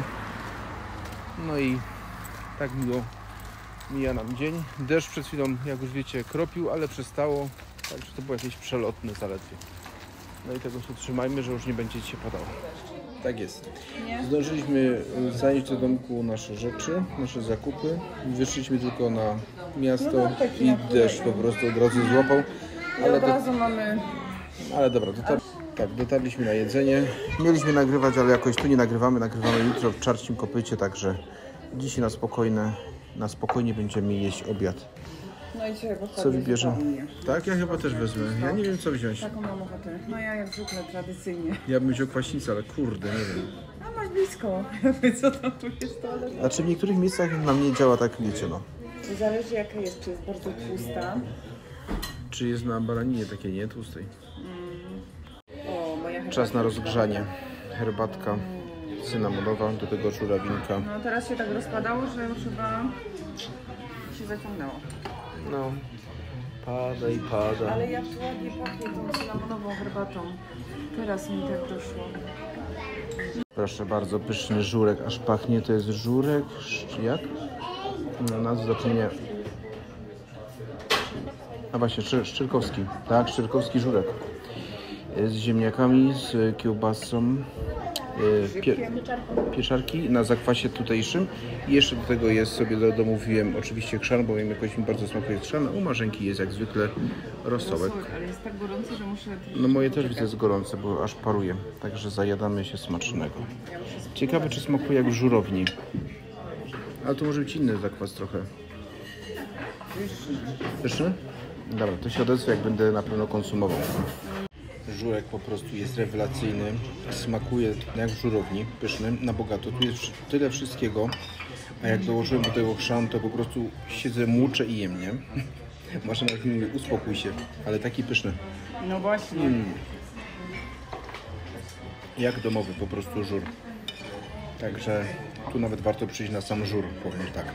No i tak miło mija nam dzień. Deszcz przed chwilą, jak już wiecie, kropił, ale przestało. Także to było jakieś przelotne zaledwie. No i tego się trzymajmy, że już nie będzie dzisiaj padało. Tak jest. Nie? Zdążyliśmy zanieść do domku nasze rzeczy, nasze zakupy. Wyszliśmy tylko na miasto No tak, taki i na deszcz po prostu od razu złapał. I Ale, od do, razu mamy... ale dobra, dotar tak, dotarliśmy na jedzenie. Mieliśmy nagrywać, ale jakoś tu nie nagrywamy. Nagrywamy jutro w Czarcim Kopycie, także dzisiaj na spokojne, na spokojnie będziemy jeść obiad. No i dzisiaj Co wybierzemy? Tak, ja chyba też wezmę. Ja nie wiem, co wziąć. Taką mam ochotę. No ja jak zwykle tradycyjnie. Ja bym wziął kwaśnicę, ale kurde, nie wiem. A masz blisko. Co tam tu jest to? Ale... Znaczy w niektórych miejscach na mnie działa tak, wiecie, no. Zależy jaka jest, czy jest bardzo tłusta. Czy jest na baraninie takiej, nie tłustej. O, moja herbatka. Czas na rozgrzanie. Herbatka cynamonowa, do tego żurawinka. No teraz się tak rozpadało, że już chyba się zaciągnęło. No, pada i pada. Ale jak to ładnie pachnie tą cynamonową herbatą. Teraz mi tak doszło. Proszę bardzo, pyszny żurek, aż pachnie. To jest żurek, jak? No, nazwę zapomniałem. A właśnie, Szczy Szczyrkowski. Tak, Szczyrkowski żurek. Z ziemniakami, z kiełbasą, pie pieczarki na zakwasie tutejszym. I jeszcze do tego jest sobie do domówiłem oczywiście chrzan, bo wiem, jakoś mi bardzo smakuje chrzan. U Marzenki jest jak zwykle rosołek. Ale jest tak gorąco, że muszę... No moje też widzę jest gorące, bo aż paruje. Także zajadamy się smacznego. Ciekawe, czy smakuje jak w żurowni. Ale to może być inny zakwas trochę. Pyszny? Dobra, to się odezwę, jak będę na pewno konsumował. Żurek po prostu jest rewelacyjny. Smakuje jak w żurowni. Pyszny, na bogato. Tu jest tyle wszystkiego. A jak dołożyłem do tego chrzan, to po prostu siedzę, muczę i jem, nie? Masza nawet mi mówi, uspokój się. Ale taki pyszny. No właśnie. Mm. Jak domowy, po prostu żur. Także tu nawet warto przyjść na sam żur, powiem tak.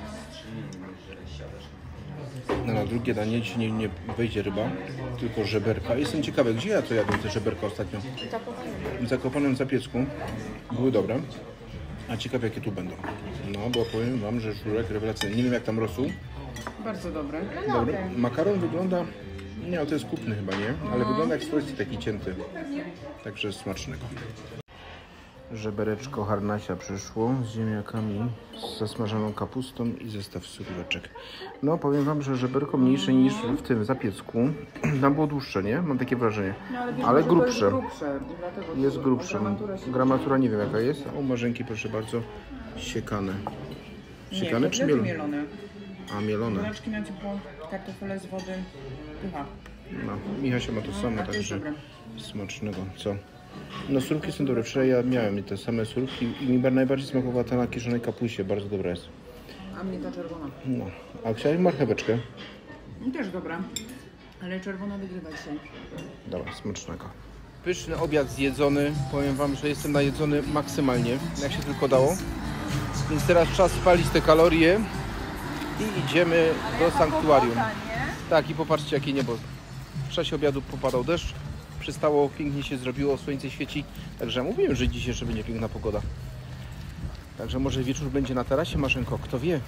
No, na drugie danie ci nie, nie wejdzie ryba, tylko żeberka. Jestem ciekawy, gdzie ja to jadłem te żeberka ostatnio? W Zakopanem Zapiecku. Były dobre. A ciekawe, jakie tu będą. No, bo powiem wam, że żurek rewelacyjny. Nie wiem, jak tam rosół. Bardzo dobre. Dobry. Makaron wygląda... Nie, to jest kupny chyba, nie? Ale wygląda jak z Polski taki cięty. Także smacznego. Żebereczko harnasia przyszło z ziemniakami, z zasmażoną kapustą i zestaw suróweczek. No, powiem wam, że żeberko mniejsze niż w tym Zapiecku. Tam było dłuższe, nie? Mam takie wrażenie. No, ale, wiesz, ale że grubsze. To jest grubsze. Dlatego Jest grubsze. Gramatura, się... Gramatura nie wiem jaka jest. A u Marzenki, proszę bardzo, siekane. Siekane nie, czy mielone? mielone? A, mielone. Buraczki na ciepło, kartofele z wody, pycha. No, Michasia ma to samo, A to jest także dobre. smacznego. Co? No, surówki są dobre. Wczoraj ja miałem te same surówki i mi najbardziej smakowała ta na kiszonej kapuście. Bardzo dobra jest. A mnie ta czerwona. No, a chciałem marcheweczkę. I też dobra, ale czerwona wygrywa dzisiaj. Dobra, smacznego. Pyszny obiad zjedzony. Powiem wam, że jestem najedzony maksymalnie, jak się tylko dało. Więc teraz czas spalić te kalorie i idziemy do sanktuarium. Tak, i popatrzcie, jakie niebo. W czasie obiadu popadał deszcz. Przystało, pięknie się zrobiło, słońce świeci. Także mówiłem, że dzisiaj jeszcze będzie piękna pogoda. Także może wieczór będzie na tarasie, Marzenko, kto wie.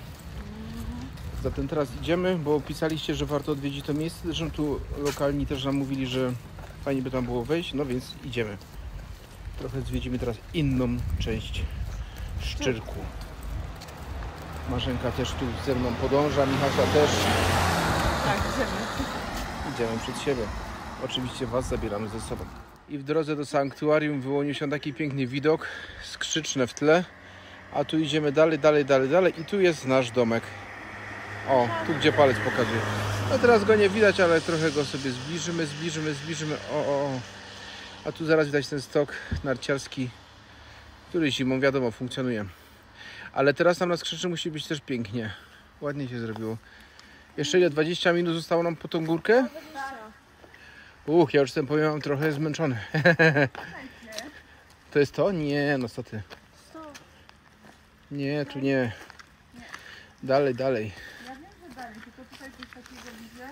Zatem teraz idziemy, bo pisaliście, że warto odwiedzić to miejsce. Zresztą tu lokalni też nam mówili, że fajnie by tam było wejść, no więc idziemy. Trochę zwiedzimy teraz inną część Szczyrku. Marzenka też tu ze mną podąża, Michasia też. Tak, idziemy. Idziemy przed siebie. Oczywiście was zabieramy ze sobą. I w drodze do sanktuarium wyłonił się taki piękny widok, skrzyczne w tle. A tu idziemy dalej, dalej, dalej, dalej i tu jest nasz domek. O, tu gdzie palec pokazuje. No teraz go nie widać, ale trochę go sobie zbliżymy, zbliżymy, zbliżymy. O, o, o. A tu zaraz widać ten stok narciarski, który zimą, wiadomo, funkcjonuje. Ale teraz tam na skrzyczy musi być też pięknie. Ładnie się zrobiło. Jeszcze ile? dwadzieścia minut zostało nam po tą górkę? Uch, ja już jestem, powiem wam, trochę zmęczony. To jest to? Nie, no co ty. Nie, tu nie. Dalej, dalej. Ja wiem, że dalej, tylko tutaj coś takiego widzę.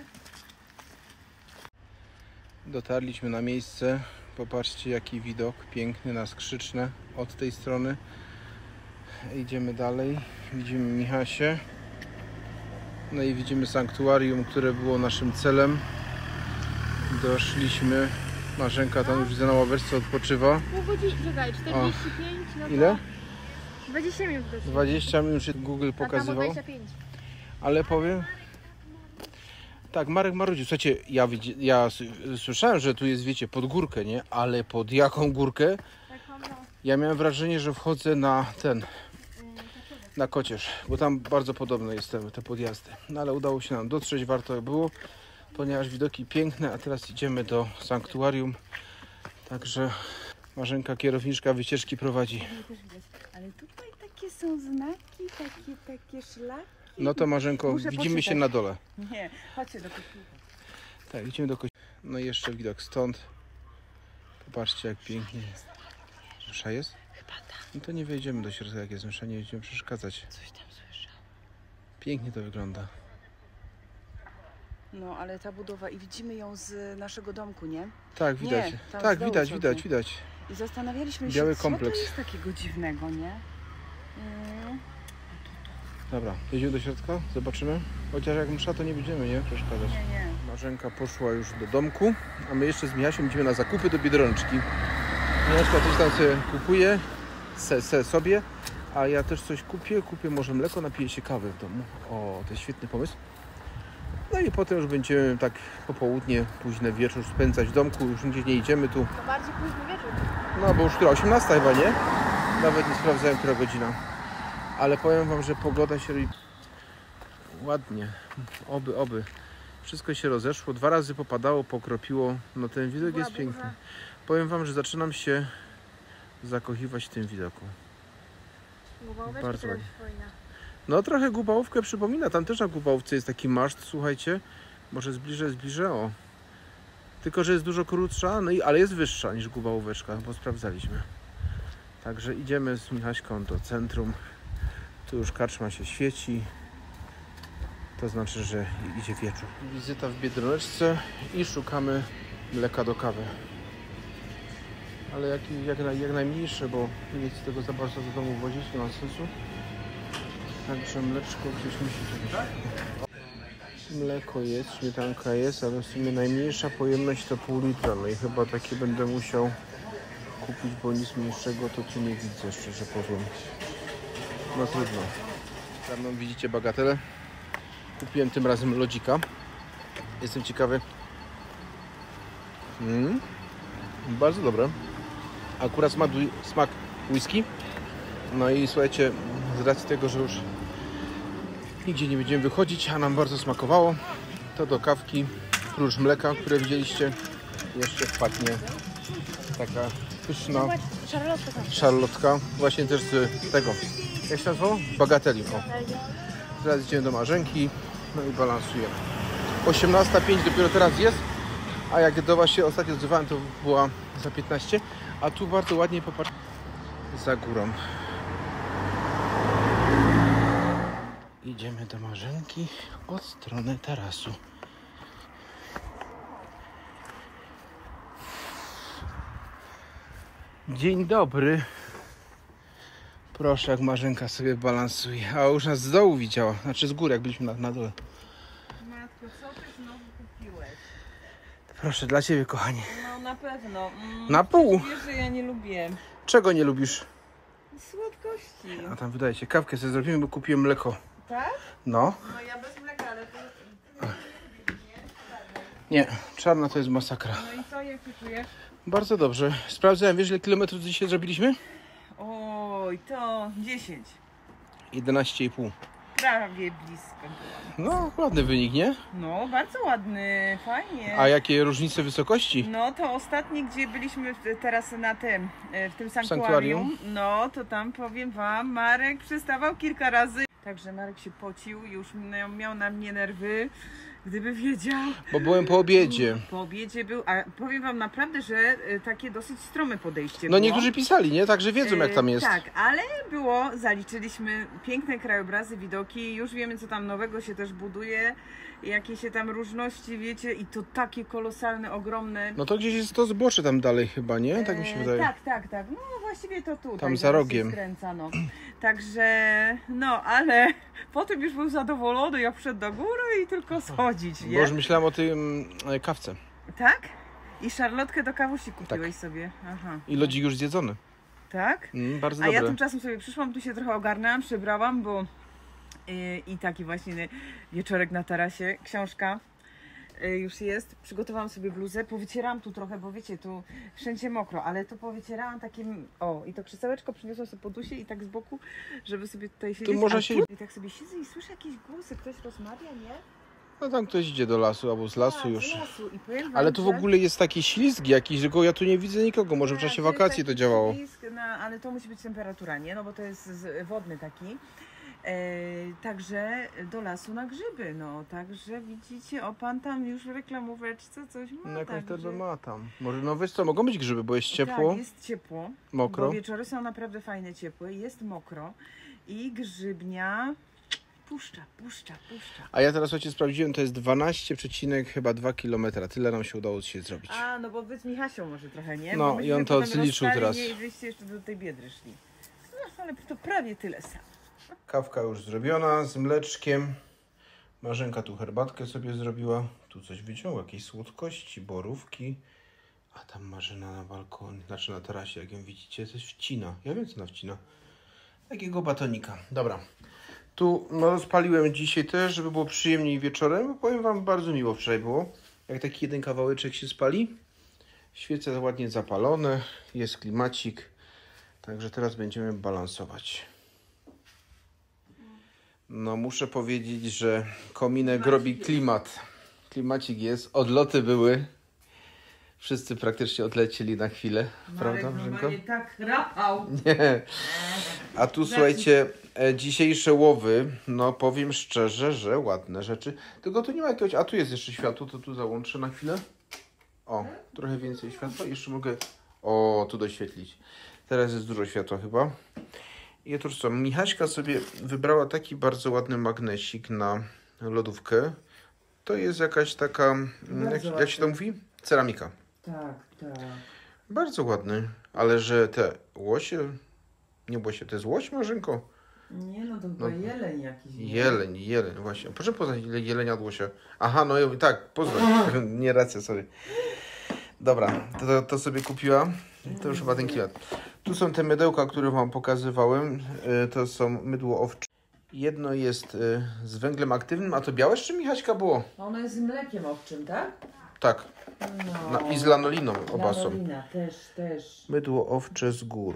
Dotarliśmy na miejsce. Popatrzcie, jaki widok piękny na skrzyczne od tej strony. Idziemy dalej. Widzimy Michasię. No i widzimy sanktuarium, które było naszym celem. Doszliśmy. Marzenka tam już widzę na ławeczce odpoczywa. Pół godziny, czekaj, czterdzieści pięć, no to... Ile? dwadzieścia minut doszło. dwadzieścia minut się Google pokazywał. dwadzieścia pięć. Ale powiem... Tak, Marek marudził. Słuchajcie, ja, widzi- ja s- słyszałem, że tu jest, wiecie, pod górkę, nie? Ale pod jaką górkę? Taką, no, Ja miałem wrażenie, że wchodzę na ten... Na Kocierz, bo tam bardzo podobne jest te, te podjazdy. No ale udało się nam dotrzeć, warto było, ponieważ widoki piękne, a teraz idziemy do sanktuarium. Także Marzenka, kierowniczka wycieczki, prowadzi. ale tutaj takie są znaki, takie, takie szlaki. No to Marzenko, Muszę widzimy poczytać. się na dole. Nie, chodźcie do kościółka. Tak, idziemy do kościoła. No i jeszcze widok stąd. Popatrzcie, jak pięknie. Msza jest? No to nie wejdziemy do środka, jak jest msza, nie będziemy przeszkadzać. Coś tam słyszał. Pięknie to wygląda. No, ale ta budowa i widzimy ją z naszego domku, nie? Tak, widać. Nie, tam tak, z dołu widać, sobie. widać, widać. I zastanawialiśmy się, Biały co kompleks. to jest takiego dziwnego, nie? Mm. Dobra, jedziemy do środka, zobaczymy. Chociaż jak msza, to nie będziemy, nie? Przeszkadzać. Nie, nie. Marzenka poszła już do domku, a my jeszcze z Michasią idziemy na zakupy do Biedroneczki. Michaśka coś tam sobie kupuje, se, se sobie, a ja też coś kupię, kupię może mleko, napiję się kawy w domu. O, to jest świetny pomysł. No i potem już będziemy tak popołudnie, późny wieczór spędzać w domku, już nigdzie nie idziemy tu. To bardziej późny wieczór. No bo już która, osiemnasta chyba, nie? Nawet nie sprawdzałem, która godzina. Ale powiem wam, że pogoda się robi ładnie. Oby, oby. Wszystko się rozeszło. Dwa razy popadało, pokropiło. No ten widok Była jest burza. piękny. Powiem wam, że zaczynam się zakochiwać w tym widoku. Głowałeczka Bardzo się ładnie. przypomina. No trochę Gubałówkę przypomina. Tam też na Gubałówce jest taki maszt, słuchajcie. Może zbliżę, zbliżę. O. Tylko że jest dużo krótsza, no i, ale jest wyższa niż Gubałóweczka, bo sprawdzaliśmy. Także idziemy z Michaśką do centrum. Tu już karczma się świeci. To znaczy, że idzie wieczór. Wizyta w Biedroneczce i szukamy mleka do kawy. Ale jak, jak, jak najmniejsze, bo nie chcę tego za bardzo do domu wozić, nie ma sensu. Także mleczko gdzieś musi być. Mleko jest, śmietanka jest, ale w sumie najmniejsza pojemność to pół litra. No i chyba takie będę musiał kupić, bo nic mniejszego to tu nie widzę, szczerze powiem. No trudno. Za mną widzicie bagatelę. Kupiłem tym razem lodzika. Jestem ciekawy. Mm. Bardzo dobre. Akurat smak, smak whisky. No i słuchajcie, z racji tego, że już nigdzie nie będziemy wychodzić, a nam bardzo smakowało, to do kawki, prócz mleka, które widzieliście, jeszcze wpadnie taka pyszna szarlotka. Właśnie też z tego, jak się nazywało? Bagateli. O. Teraz idziemy do Marzenki, no i balansujemy. osiemnasta pięć dopiero teraz jest, a jak do Was się ostatnio odzywałem, to była za piętnaście, a tu bardzo ładnie popatrz za górą. Idziemy do Marzenki od strony tarasu. Dzień dobry. Proszę, jak Marzenka sobie balansuje. A już nas z dołu widziała, znaczy z góry, jak byliśmy na, na dole. Matko, co ty znowu kupiłeś? Proszę, dla Ciebie, kochanie. No na pewno. Mm, Na pół. Wiesz, że ja nie lubię Czego nie lubisz? słodkości. A tam wydaje się, kawkę sobie zrobimy, bo kupiłem mleko. Tak? No. No ja bez mleka, ale to... Nie, czarna to jest masakra. No i co, jak ty czujesz? Bardzo dobrze. Sprawdzałem, wiesz ile kilometrów dzisiaj zrobiliśmy? Oj, to dziesięć. jedenaście i pół. Prawie blisko było. No, ładny wynik, nie? No, bardzo ładny, fajnie. A jakie różnice wysokości? No to ostatnie, gdzie byliśmy w- teraz na tym, e, w tym sanktuarium? sanktuarium, no to tam powiem wam, Marek przystawał kilka razy. Także Marek się pocił, już miał, miał na mnie nerwy, gdyby wiedział. Bo byłem po obiedzie. Po obiedzie był, a powiem wam naprawdę, że e, takie dosyć strome podejście No było. niektórzy pisali, nie? Także wiedzą jak tam jest. E, Tak, ale było, zaliczyliśmy piękne krajobrazy, widoki, już wiemy co tam nowego się też buduje, jakie się tam różności, wiecie, i to takie kolosalne, ogromne. No to gdzieś jest to zbocze tam dalej chyba, nie? Tak mi się E, wydaje. Tak, tak, tak, no właściwie to tutaj. Tam za zaraz rogiem. się skręca, no. Także, no, ale potem już był zadowolony, jak wszedł do góry i tylko schodzić, Bo nie? już myślałem o tym e, kawce. Tak? I szarlotkę do kawusi kupiłeś sobie, aha. I lodzik już zjedzony. Tak? Mm, bardzo A dobre. ja tymczasem sobie przyszłam, tu się trochę ogarnęłam, przybrałam, bo yy, i taki właśnie wieczorek na tarasie, książka yy, już jest. Przygotowałam sobie bluzę, powycierałam tu trochę, bo wiecie, tu wszędzie mokro, ale to powycierałam takim, o, i to krzesełeczko przyniosłam sobie podusie i tak z boku, żeby sobie tutaj siedzieć. można a się- tu, i tak sobie siedzę i słyszę jakieś głosy, ktoś rozmawia, nie? No tam ktoś idzie do lasu albo z lasu Tak, już. z lasu. I powiem wam, Ale tu w że- ogóle jest taki ślizg jakiś, że go ja tu nie widzę nikogo. Może w Tak, czasie to jest wakacji to taki działało. ślisk, no, ale to musi być temperatura, nie? No bo to jest z, wodny taki. E, także do lasu na grzyby, no. Także widzicie, o pan tam już w reklamóweczce coś ma. No jakąś także... torbę ma tam. Może no wiesz co, mogą być grzyby, bo jest ciepło, Tak, jest ciepło. mokro. Bo wieczory są naprawdę fajne, ciepłe, jest mokro i grzybnia puszcza, puszcza, puszcza. A ja teraz słuchajcie sprawdziłem, to jest dwanaście przecinek chyba dwa kilometra. Tyle nam się udało dzisiaj zrobić. A, no bo wy z Michasią może trochę, nie? No, Bo i on myśmy to potem zliczył rozstali, teraz. Nie, i wyście jeszcze do tej Biedry szli. No, ale to prawie tyle samo. Kawka już zrobiona z mleczkiem. Marzenka tu herbatkę sobie zrobiła. Tu coś wyciągła, jakieś słodkości, borówki. A tam Marzena na balkonie, znaczy na tarasie, jak ją widzicie, coś wcina. Ja wiem, co na wcina. Takiego batonika. Dobra. Tu no, rozpaliłem dzisiaj też, żeby było przyjemniej wieczorem, bo powiem wam, bardzo miło wczoraj było. Jak taki jeden kawałeczek się spali. Świece ładnie zapalone, jest klimacik. Także teraz będziemy balansować. No muszę powiedzieć, że kominek robi klimat. Klimacik jest, odloty były. Wszyscy praktycznie odlecieli na chwilę, prawda, Marzenko? tak chrapał. Nie. A tu słuchajcie, e, dzisiejsze łowy, no powiem szczerze, że ładne rzeczy. Tylko tu nie ma jakiegoś, a tu jest jeszcze światło, to tu załączę na chwilę. O, trochę więcej światła. Jeszcze mogę, o, tu doświetlić. Teraz jest dużo światła chyba. I otóż co, Michaśka sobie wybrała taki bardzo ładny magnesik na lodówkę. To jest jakaś taka, jak, jak się to mówi? Ceramika. Tak, tak. Bardzo ładny, ale że te łosie, nie łosie, to jest łoś, Marzenko? Nie no, to chyba No. jeleń jakiś. Nie? Jeleń, jeleń, właśnie. Proszę poznać ile jelenia od łosia. Aha, no i tak, poznać. Nie racja, sorry. Dobra, to, to sobie kupiła. To już chyba ten klimat. Tu są te mydełka, które wam pokazywałem. Y, To są mydło owcze. Jedno jest y, z węglem aktywnym, a to białe z czym, Michaśka, było? Ono jest z mlekiem owczym, tak? Tak. No. No, i z lanoliną oba są. Lanolina też, też. Mydło owcze z gór.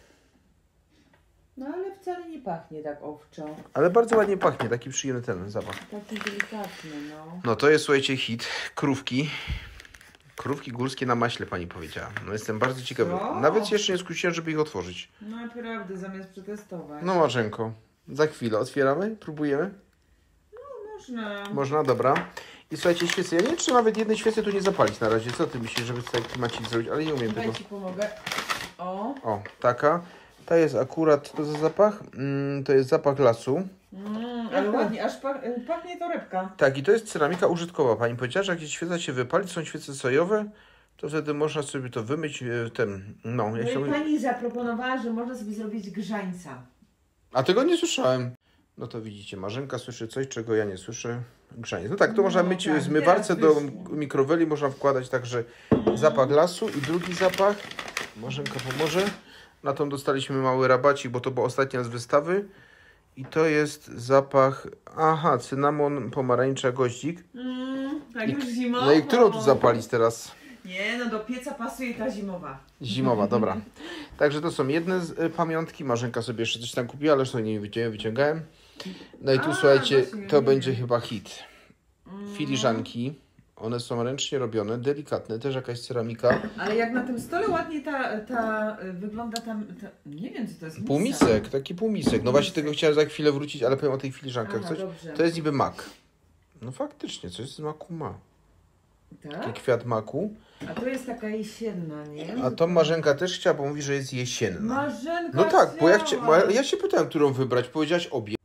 No ale wcale nie pachnie tak owczo. Ale bardzo ładnie pachnie, taki przyjemny ten zapach. Taki delikatny, no. No to jest, słuchajcie, hit. Krówki. Krówki górskie na maśle, pani powiedziała. No jestem bardzo ciekawy. Co? Nawet jeszcze nie skusiłem, żeby ich otworzyć. No naprawdę, zamiast przetestować. No Marzenko, za chwilę otwieramy, próbujemy. Można. Można, dobra. I słuchajcie, świece. Ja nie wiem, czy nawet jednej świecy tu nie zapalić na razie. Co ty myślisz, żeby tutaj klimacik zrobić? Ale nie umiem Daj tego. ci pomogę. O. O, taka. Ta jest akurat, to za zapach? Mm, to jest zapach lasu. Mm, ale ładnie, aż pach, pachnie torebka. Tak, i to jest ceramika użytkowa. Pani powiedziała, że jak świeca się wypali, są świece sojowe, to wtedy można sobie to wymyć e, ten, no, No jak się i mówi. pani zaproponowała, że można sobie zrobić grzańca. A tego nie słyszałem. No to widzicie, Marzenka słyszy coś, czego ja nie słyszę. Grzaniec. No tak, to można No myć tak, w zmywarce do teraz wyszło. mikroweli, można wkładać także zapach lasu i drugi zapach. Marzenka pomoże. Na tą dostaliśmy mały rabacik, bo to była ostatnia z wystawy. I to jest zapach, aha, cynamon, pomarańcza, goździk. Mm, tak I- już zimowo. No i którą tu zapalić teraz? Nie, no do pieca pasuje ta zimowa. Zimowa, dobra. Także to są jedne z y, pamiątki. Marzenka sobie jeszcze coś tam kupiła, ale już to nie wyciągałem. wyciągałem. No i tu A, słuchajcie, właśnie, to nie będzie wiem. chyba hit. Filiżanki. One są ręcznie robione, delikatne, też jakaś ceramika. Ale jak na tym stole ładnie ta, ta y, wygląda tam, ta, nie wiem co to jest. misa. Półmisek, taki półmisek. No właśnie tego chciałem za chwilę wrócić, ale powiem o tych filiżankach Aha, coś. dobrze. To jest niby mak. No faktycznie, coś z maku ma. Taki Tak? kwiat maku. A to jest taka jesienna, nie? A to Marzenka też chciała, bo mówi, że jest jesienna. Marzenka No tak, bo ja, chcia, chciała. bo ja- ja się pytałem, którą wybrać. Powiedziałaś obie.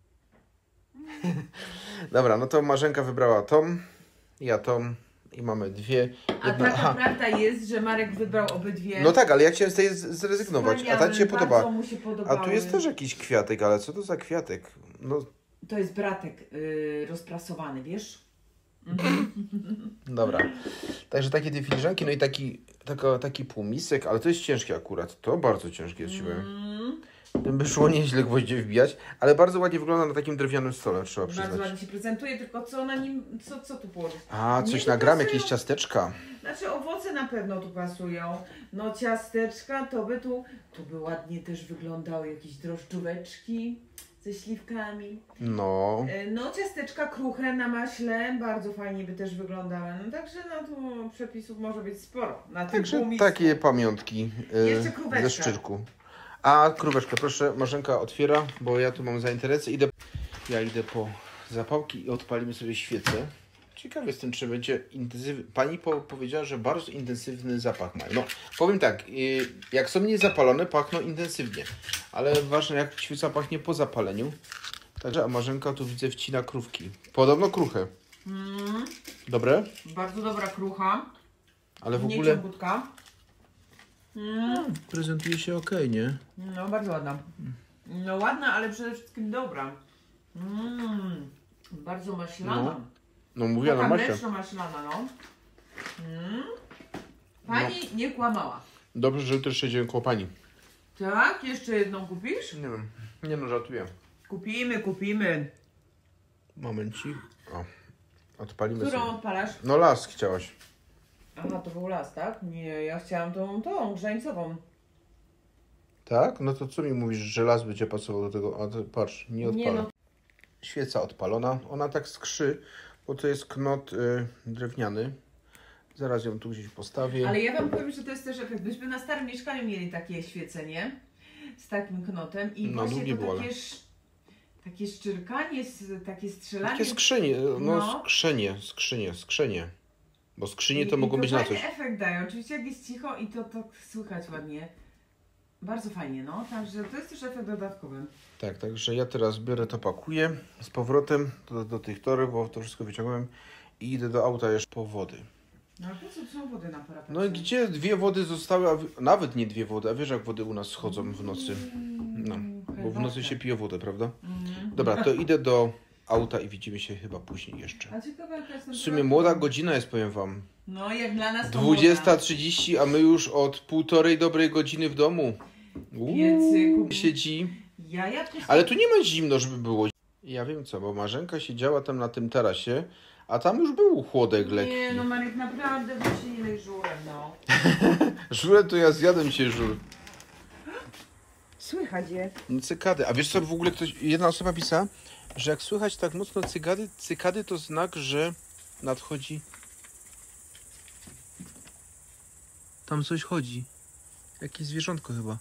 Dobra, no to Marzenka wybrała tą, ja tą i mamy dwie. A Jedna, taka aha. prawda jest, że Marek wybrał obydwie. No tak, ale ja chciałem z tej z- zrezygnować, a ta ci się Wspaniałe, podoba. bardzo mu się A podobały. tu jest też jakiś kwiatek, ale co to za kwiatek? No To jest bratek y, rozprasowany, wiesz? dobra. Także takie dwie filiżanki, no i taki, taka, taki półmisek, ale to jest ciężkie akurat. To bardzo ciężkie jest, ci powiem. Mm, Tym by szło nieźle gwoździe wbijać, ale bardzo ładnie wygląda na takim drewnianym stole, trzeba bardzo przyznać. ładnie się prezentuje, tylko co na nim, co, co tu położyć? A, Nie coś tu nagram, pasują- jakieś ciasteczka. Znaczy owoce na pewno tu pasują. No ciasteczka to by tu, tu by ładnie też wyglądały jakieś drożdżóweczki ze śliwkami. No. E, No ciasteczka kruche na maśle, bardzo fajnie by też wyglądały. No także no tu przepisów może być sporo. Na tym Także półmisku. takie pamiątki y, Jeszcze króweczka. ze szczyrku. A króweczkę, proszę, Marzenka otwiera, bo ja tu mam zainteresy. Idę, ja idę po zapałki i odpalimy sobie świecę. Ciekawy jestem, czy będzie intensywny. Pani po, powiedziała, że bardzo intensywny zapach mają. No, powiem tak, y, jak są niezapalone, pachną intensywnie. Ale ważne, jak świeca pachnie po zapaleniu. Także, a Marzenka tu widzę wcina krówki. Podobno kruche. Mm, Dobre? bardzo dobra krucha. Ale w nie ogóle ciągutka. Mm, prezentuje się ok, nie? no bardzo ładna. No ładna, ale przede wszystkim dobra. Mm, bardzo maślana. No, No mówię na Taka masie. mleczno-maślana, no. Mm. Pani nie kłamała. Dobrze, że też siedziałem koło pani. Tak? Jeszcze jedną kupisz? Nie wiem. Nie no, żartuję. Kupimy, kupimy. Momencik. O. Odpalimy Którą sobie. odpalasz? No las chciałaś. Aha, to był las, tak? Nie, ja chciałam tą, tą, grzańcową. Tak? No to co mi mówisz, że las będzie pasował do tego? A to patrz, nie odpala. Nie no. Świeca odpalona. Ona tak skrzy, bo to jest knot y, drewniany. Zaraz ją tu gdzieś postawię. Ale ja wam powiem, że to jest też efekt. Myśmy na starym mieszkaniu mieli takie świecenie z takim knotem i No, właśnie długie to było, takie, sz, takie szczyrkanie, s- takie strzelanie. Takie skrzynie, no, No. skrzynie, skrzynie, skrzynie. Bo skrzynie I, to i mogą to być na fajny coś. efekt daje. Oczywiście jak jest cicho i to, to słychać ładnie. Bardzo fajnie, no. Także to jest też efekt dodatkowy. Tak, także ja teraz biorę to, pakuję z powrotem do, do tych torów, bo to wszystko wyciągnąłem i idę do auta jeszcze po wody. No ale po co tu są wody na parapecie? No i gdzie dwie wody zostały, a wi- nawet nie dwie wody, a wiesz jak wody u nas schodzą w nocy? No, bo w nocy się pije wodę, prawda? Mm. Dobra, to idę do auta i widzimy się chyba później jeszcze. A ciekawe jaka jest W sumie temperatura? młoda godzina jest, powiem wam. No jak dla nas to dwudziesta trzydzieści, a my już od półtorej dobrej godziny w domu. Piecyku. Siedzi. Ja jabłko Ale tu nie ma zimno, żeby było. Ja wiem co, bo Marzenka siedziała tam na tym tarasie, a tam już był chłodek lekki. Nie, no Marek, naprawdę właśnie ile żurem, no. Żurę to ja zjadłem się żur. Słychać je. No cykady. A wiesz co, w ogóle ktoś, jedna osoba pisała, że jak słychać tak mocno cykady, cykady to znak, że nadchodzi. Tam coś chodzi. Jakieś zwierzątko chyba.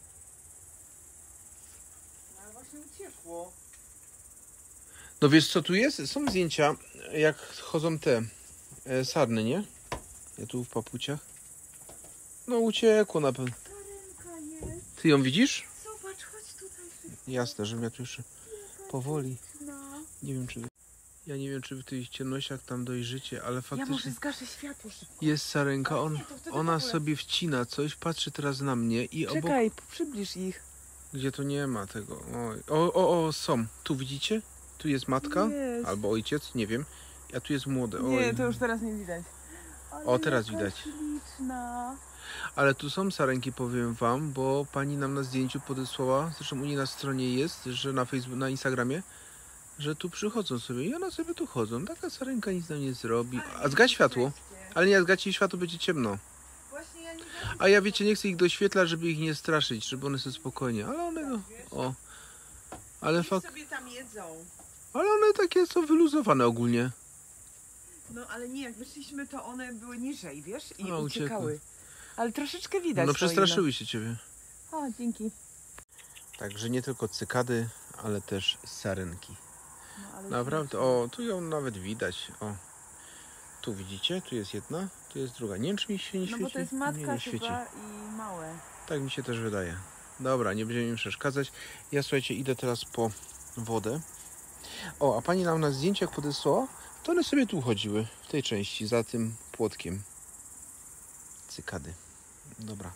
Ale właśnie uciekło. No wiesz co tu jest? Są zdjęcia, jak chodzą te e, sarny, nie? Ja tu w papuciach. No uciekło na pewno. Sarenka jest. Ty ją widzisz? Zobacz, chodź tutaj szybko. Jasne, żebym ja tu jeszcze powoli. No. Nie wiem czy... Ja nie wiem czy w tych ciemnościach tam dojrzycie, ale Ja może faktycznie zgaszę światło szybko. jest sarenka. On, Nie, to wtedy ona w ogóle. sobie wcina coś, patrzy teraz na mnie i obok... Czekaj, przybliż ich. Gdzie to nie ma tego? Oj. O, o, o, są. Tu widzicie? Tu jest matka Jest. albo ojciec, nie wiem. A tu jest młode. Oj. Nie, to już teraz nie widać. Ale O, teraz jaka widać. śliczna. Ale tu są sarenki, powiem wam, bo pani nam na zdjęciu podesłała, zresztą u niej na stronie jest, że na Facebooku, na Instagramie, że tu przychodzą sobie i one sobie tu chodzą. Taka sarenka nic nam nie zrobi. A zgaś światło. Ale nie, zgacie światło, będzie ciemno. Właśnie ja nie wiem. A ja wiecie, nie chcę ich doświetlać, żeby ich nie straszyć, żeby one sobie spokojnie, ale one no, o. Ale Niech fakt, sobie tam jedzą. ale one takie są wyluzowane ogólnie. No ale nie, jak wyszliśmy to one były niżej, wiesz? I No, uciekły. uciekały. Ale troszeczkę widać. No to przestraszyły się ciebie. ile. O, dzięki. Także nie tylko cykady, ale też sarenki. No, ale Naprawdę, o, tu ją nawet widać, o. Tu widzicie, tu jest jedna, tu jest druga. Nie wiem, czy mi się nie No świeci. bo to jest nie, matka nie świeci. chyba i małe. Tak mi się też wydaje. Dobra, nie będziemy im przeszkadzać. Ja, słuchajcie, idę teraz po wodę. O, a pani nam na zdjęciach podesłała, to one sobie tu chodziły, w tej części, za tym płotkiem. Cykady. Dobra.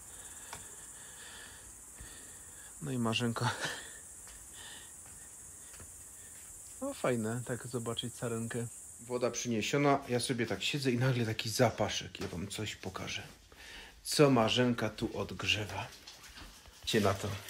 No i Marzenka. No fajne, tak zobaczyć sarenkę. Woda przyniesiona, ja sobie tak siedzę i nagle taki zapaszek. Ja wam coś pokażę. Co Marzenka tu odgrzewa. Cię na to.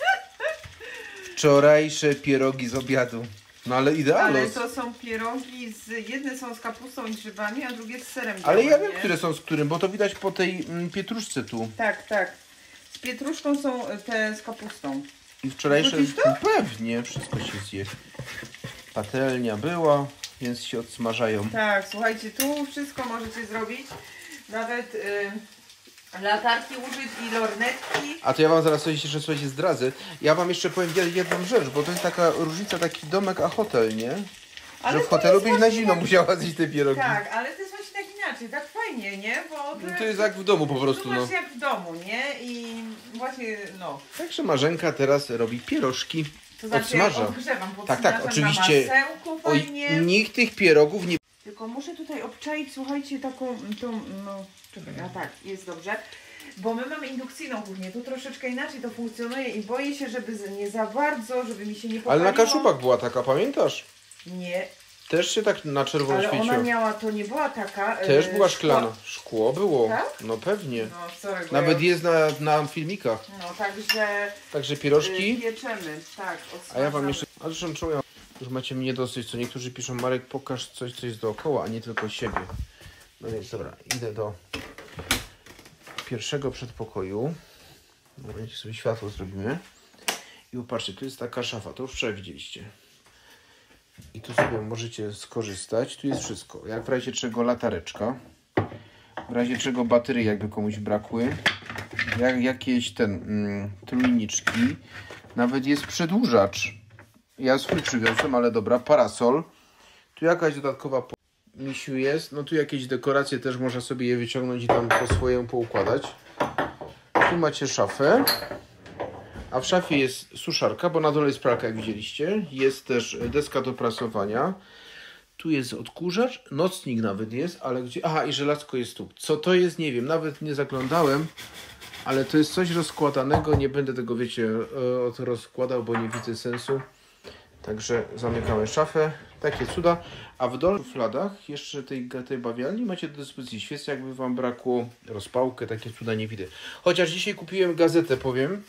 Wczorajsze pierogi z obiadu. No ale idealnie. Ale to są pierogi, z, jedne są z kapustą i grzybami, a drugie z serem. Ale ja białym, wiem, nie? które są z którym, bo to widać po tej mm, pietruszce tu. Tak, tak. Z pietruszką są te z kapustą. I wczorajsze... Wrzucisz to? Pewnie, wszystko się zje. Patelnia była, więc się odsmażają. Tak, słuchajcie, tu wszystko możecie zrobić. Nawet y, latarki użyć i lornetki. A to ja wam zaraz coś jeszcze słuchajcie zdradzę. Ja wam jeszcze powiem jedną rzecz, bo to jest taka różnica, taki domek a hotel, nie? Ale Że w to hotelu jest byś na właśnie zimno jak- musiała zjeść te pierogi. Tak, ale to jest właśnie tak inaczej, tak fajnie, nie? Bo to, To jest jak w domu po prostu, to no. właśnie jak w domu, nie? I właśnie, no. Także Marzenka teraz robi pierożki. To znaczy Odsmaża. ja odgrzewam, Tak, tak, podsmażam oczywiście. Na masełku Oj, fajnie. nikt tych pierogów nie... Tylko muszę tutaj obczaić, słuchajcie, taką, tą, no, czekaj, a tak, jest dobrze. Bo my mamy indukcyjną kuchnię, tu troszeczkę inaczej to funkcjonuje i boję się, żeby z- nie za bardzo, żeby mi się nie Ale popaliło. na Kaszubach była taka, pamiętasz? Nie, Też się tak na czerwono ale ona świeciło. miała, to nie była taka... Też e, była szkło- szklana. Szkło było. Tak? No pewnie. No, sorry, bo Nawet ja, jest na, na filmikach. No, także Także y, pierożki. pieczemy, tak. A ja wam odsmażamy. jeszcze... Ale zresztą czuję, już macie mnie dosyć, co niektórzy piszą, Marek, pokaż coś, co jest dookoła, a nie tylko siebie. No więc dobra, idę do pierwszego przedpokoju. Będzie sobie światło zrobimy. I popatrzcie, tu jest taka szafa, to już wczoraj widzieliście. I tu sobie możecie skorzystać. Tu jest wszystko. Jak w razie czego latareczka. W razie czego baterie jakby komuś brakły. Jak jakieś ten mm, trójniczki. Nawet jest przedłużacz. Ja swój przywiozłem, ale dobra. Parasol. Tu jakaś dodatkowa po- misiu jest. No tu jakieś dekoracje też można sobie je wyciągnąć i tam po swojemu poukładać. Tu macie szafę. A w szafie jest suszarka, bo na dole jest pralka, jak widzieliście. Jest też deska do prasowania. Tu jest odkurzacz, nocnik nawet jest, ale gdzie... Aha, i żelazko jest tu. Co to jest, nie wiem, nawet nie zaglądałem, ale to jest coś rozkładanego. Nie będę tego, wiecie, o to rozkładał, bo nie widzę sensu. Także zamykamy szafę. Takie cuda. A w dolnych szufladach jeszcze tej, tej bawialni macie do dyspozycji świece, jakby wam brakło, rozpałkę, takie cuda nie widzę. Chociaż dzisiaj kupiłem gazetę, powiem,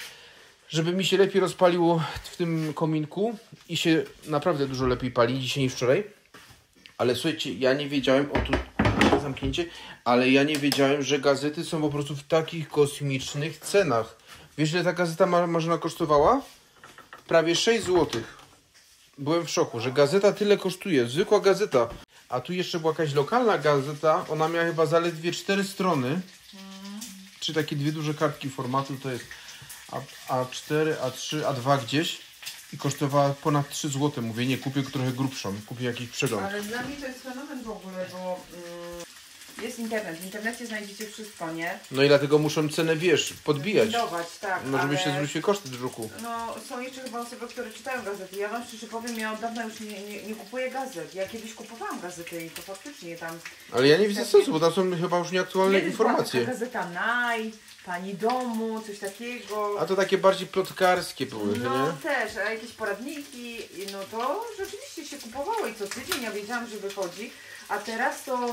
żeby mi się lepiej rozpaliło w tym kominku i się naprawdę dużo lepiej pali dzisiaj niż wczoraj. Ale słuchajcie, ja nie wiedziałem, o tu zamknięcie, ale ja nie wiedziałem, że gazety są po prostu w takich kosmicznych cenach. Wiesz, ile ta gazeta Marzena kosztowała? Prawie sześć złotych. Byłem w szoku, że gazeta tyle kosztuje. Zwykła gazeta. A tu jeszcze była jakaś lokalna gazeta. Ona miała chyba zaledwie cztery strony. Mm. Czy takie dwie duże kartki formatu to jest A cztery, A trzy, A dwa gdzieś. I kosztowała ponad trzy złote. Mówię, nie, kupię trochę grubszą. Kupię jakiś przegląd. Ale dla mnie to jest fenomen w ogóle, bo mm, jest internet. W internecie znajdziecie wszystko, nie? No i dlatego muszą cenę, wiesz, podbijać. Budować, tak. No, żeby ale... się zwróciły koszty druku. No, są jeszcze chyba osoby, które czytają gazety. Ja wam szczerze powiem, ja od dawna już nie, nie, nie kupuję gazet. Ja kiedyś kupowałam gazety i to faktycznie tam... Ale ja nie widzę sensu, bo tam są chyba już nieaktualne Kiedyś informacje. Była taka gazeta Naj, Pani Domu, coś takiego. A to takie bardziej plotkarskie były, no, nie? też, a jakieś poradniki, no to rzeczywiście się kupowało i co tydzień ja wiedziałam, że wychodzi. A teraz to...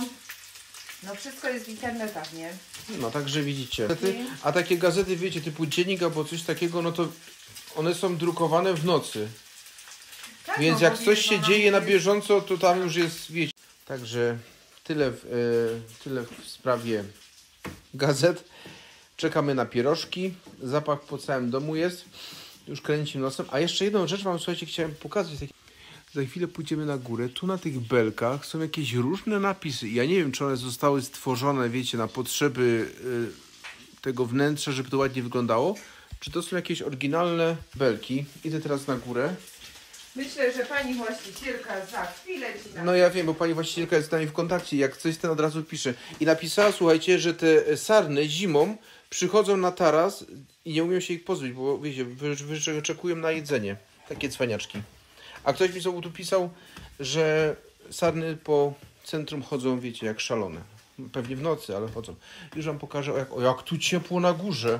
No wszystko jest w internetach, nie? No także widzicie. A takie gazety, wiecie, typu Dziennik albo coś takiego, no to one są drukowane w nocy. Tak, więc no, jak coś się no, dzieje na bieżąco, to tam już jest, wiecie. Także tyle w, e, tyle w sprawie gazet. Czekamy na pierożki. Zapach po całym domu jest. Już kręcim nosem. A jeszcze jedną rzecz wam, słuchajcie, chciałem pokazać. Za chwilę pójdziemy na górę. Tu na tych belkach są jakieś różne napisy. Ja nie wiem, czy one zostały stworzone, wiecie, na potrzeby y, tego wnętrza, żeby to ładnie wyglądało. Czy to są jakieś oryginalne belki. Idę teraz na górę. Myślę, że pani właścicielka za chwilę ci No ja wiem, bo pani właścicielka jest z nami w kontakcie. Jak coś, ten od razu pisze. I napisała, słuchajcie, że te sarny zimą przychodzą na taras i nie umieją się ich pozbyć, bo wiecie, wyczekują na jedzenie. Takie cwaniaczki. A ktoś mi znowu tu pisał, że sarny po centrum chodzą, wiecie, jak szalone. Pewnie w nocy, ale chodzą. Już wam pokażę, o jak, o jak tu ciepło na górze.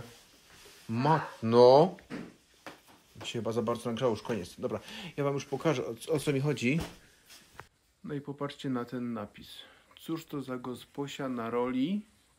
Ma, no. Się chyba za bardzo nagrzało, już koniec. Dobra, ja wam już pokażę, o, o co mi chodzi. No i popatrzcie na ten napis. Cóż to za gosposia na roli?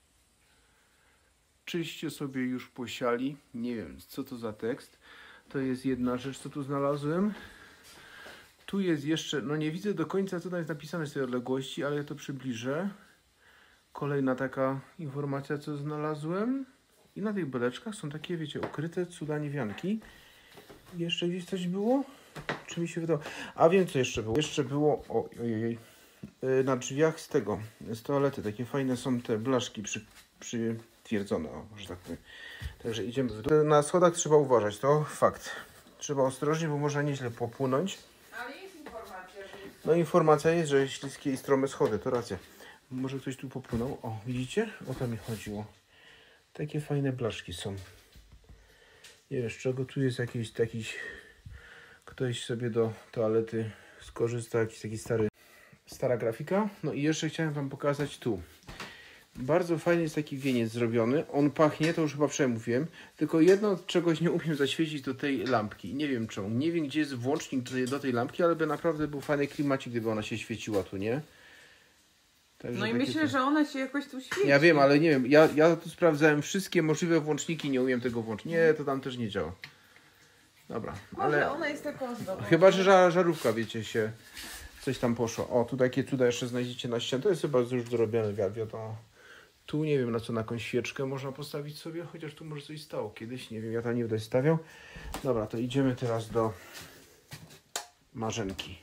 Czyście sobie już posiali. Nie wiem, co to za tekst. To jest jedna rzecz, co tu znalazłem. Tu jest jeszcze, no nie widzę do końca, co tam jest napisane z tej odległości, ale ja to przybliżę. Kolejna taka informacja, co znalazłem. I na tych beleczkach są takie, wiecie, ukryte cuda niewianki. Jeszcze gdzieś coś było? Czy mi się wydało? A wiem, co jeszcze było. Jeszcze było, o, ojej, na drzwiach z tego, z toalety. Takie fajne są te blaszki przy, przytwierdzone, o, może tak powiem. Także idziemy. Na schodach trzeba uważać, to fakt. Trzeba ostrożnie, bo można nieźle popłynąć. Ale jest informacja, że... No informacja jest, że śliskie i strome schody, to racja. Może ktoś tu popłynął. O, widzicie? O to mi chodziło. Takie fajne blaszki są. Nie wiem z czego, tu jest jakiś taki... Ktoś sobie do toalety skorzysta, jakiś taki stary... Stara grafika. No i jeszcze chciałem wam pokazać tu. Bardzo fajny jest taki wieniec zrobiony. On pachnie, to już chyba przemówiłem. Tylko jedno czegoś nie umiem zaświecić do tej lampki. Nie wiem czemu. Nie wiem, gdzie jest włącznik do tej, do tej lampki, ale by naprawdę był fajny klimacik, gdyby ona się świeciła tu, nie? Także no i myślę, to... że ona się jakoś tu świeci. Ja wiem, ale nie wiem. Ja, ja tu sprawdzałem wszystkie możliwe włączniki, nie umiem tego włączyć. Nie, to tam też nie działa. Dobra, ale... Może ona jest taką ozdobą. Chyba, że żar, żarówka, wiecie, się... Coś tam poszło. O, tu takie cuda jeszcze znajdziecie na ścianie. To jest chyba już dorobione, wiadomo. Tu nie wiem na co, na jakąś świeczkę można postawić sobie, chociaż tu może coś stało kiedyś, nie wiem, ja tam nie będę stawiał. Dobra, to idziemy teraz do Marzenki.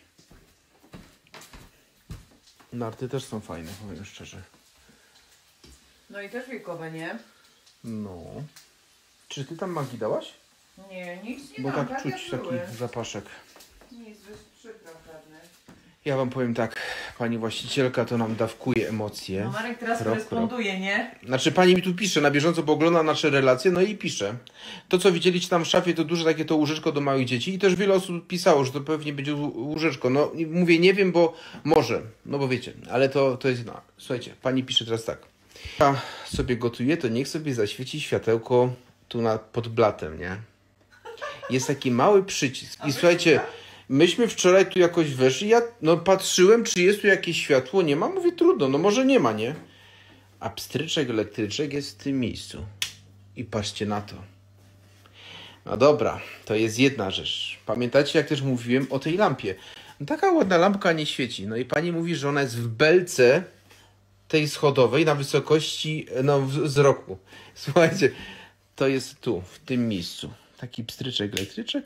Narty też są fajne, powiem szczerze. No i też wiekowe, nie? No. Czy ty tam magii dałaś? Nie, nic nie Bo dam, tak czuć taki zapaszek. Nic, bez przypraw żadnych. Ja wam powiem tak, pani właścicielka to nam dawkuje emocje. No Marek teraz Krok, koresponduje, krok. nie? Znaczy pani mi tu pisze na bieżąco, bo ogląda nasze relacje, no i pisze. To co widzieliście tam w szafie to duże takie to łóżeczko do małych dzieci i też wiele osób pisało, że to pewnie będzie łóżeczko. No mówię nie wiem, bo może, no bo wiecie, ale to, to jest, no słuchajcie, pani pisze teraz tak. Ja sobie gotuję, to niech sobie zaświeci światełko tu na, pod blatem, nie? Jest taki mały przycisk i słuchajcie, myśmy wczoraj tu jakoś weszli, ja no patrzyłem, czy jest tu jakieś światło, nie ma, mówię trudno, no może nie ma, nie? A pstryczek elektryczek jest w tym miejscu. I patrzcie na to. No dobra, to jest jedna rzecz. Pamiętacie, jak też mówiłem o tej lampie? No taka ładna lampka nie świeci. No i pani mówi, że ona jest w belce tej schodowej na wysokości no, wzroku. Słuchajcie, to jest tu, w tym miejscu. Taki pstryczek elektryczek.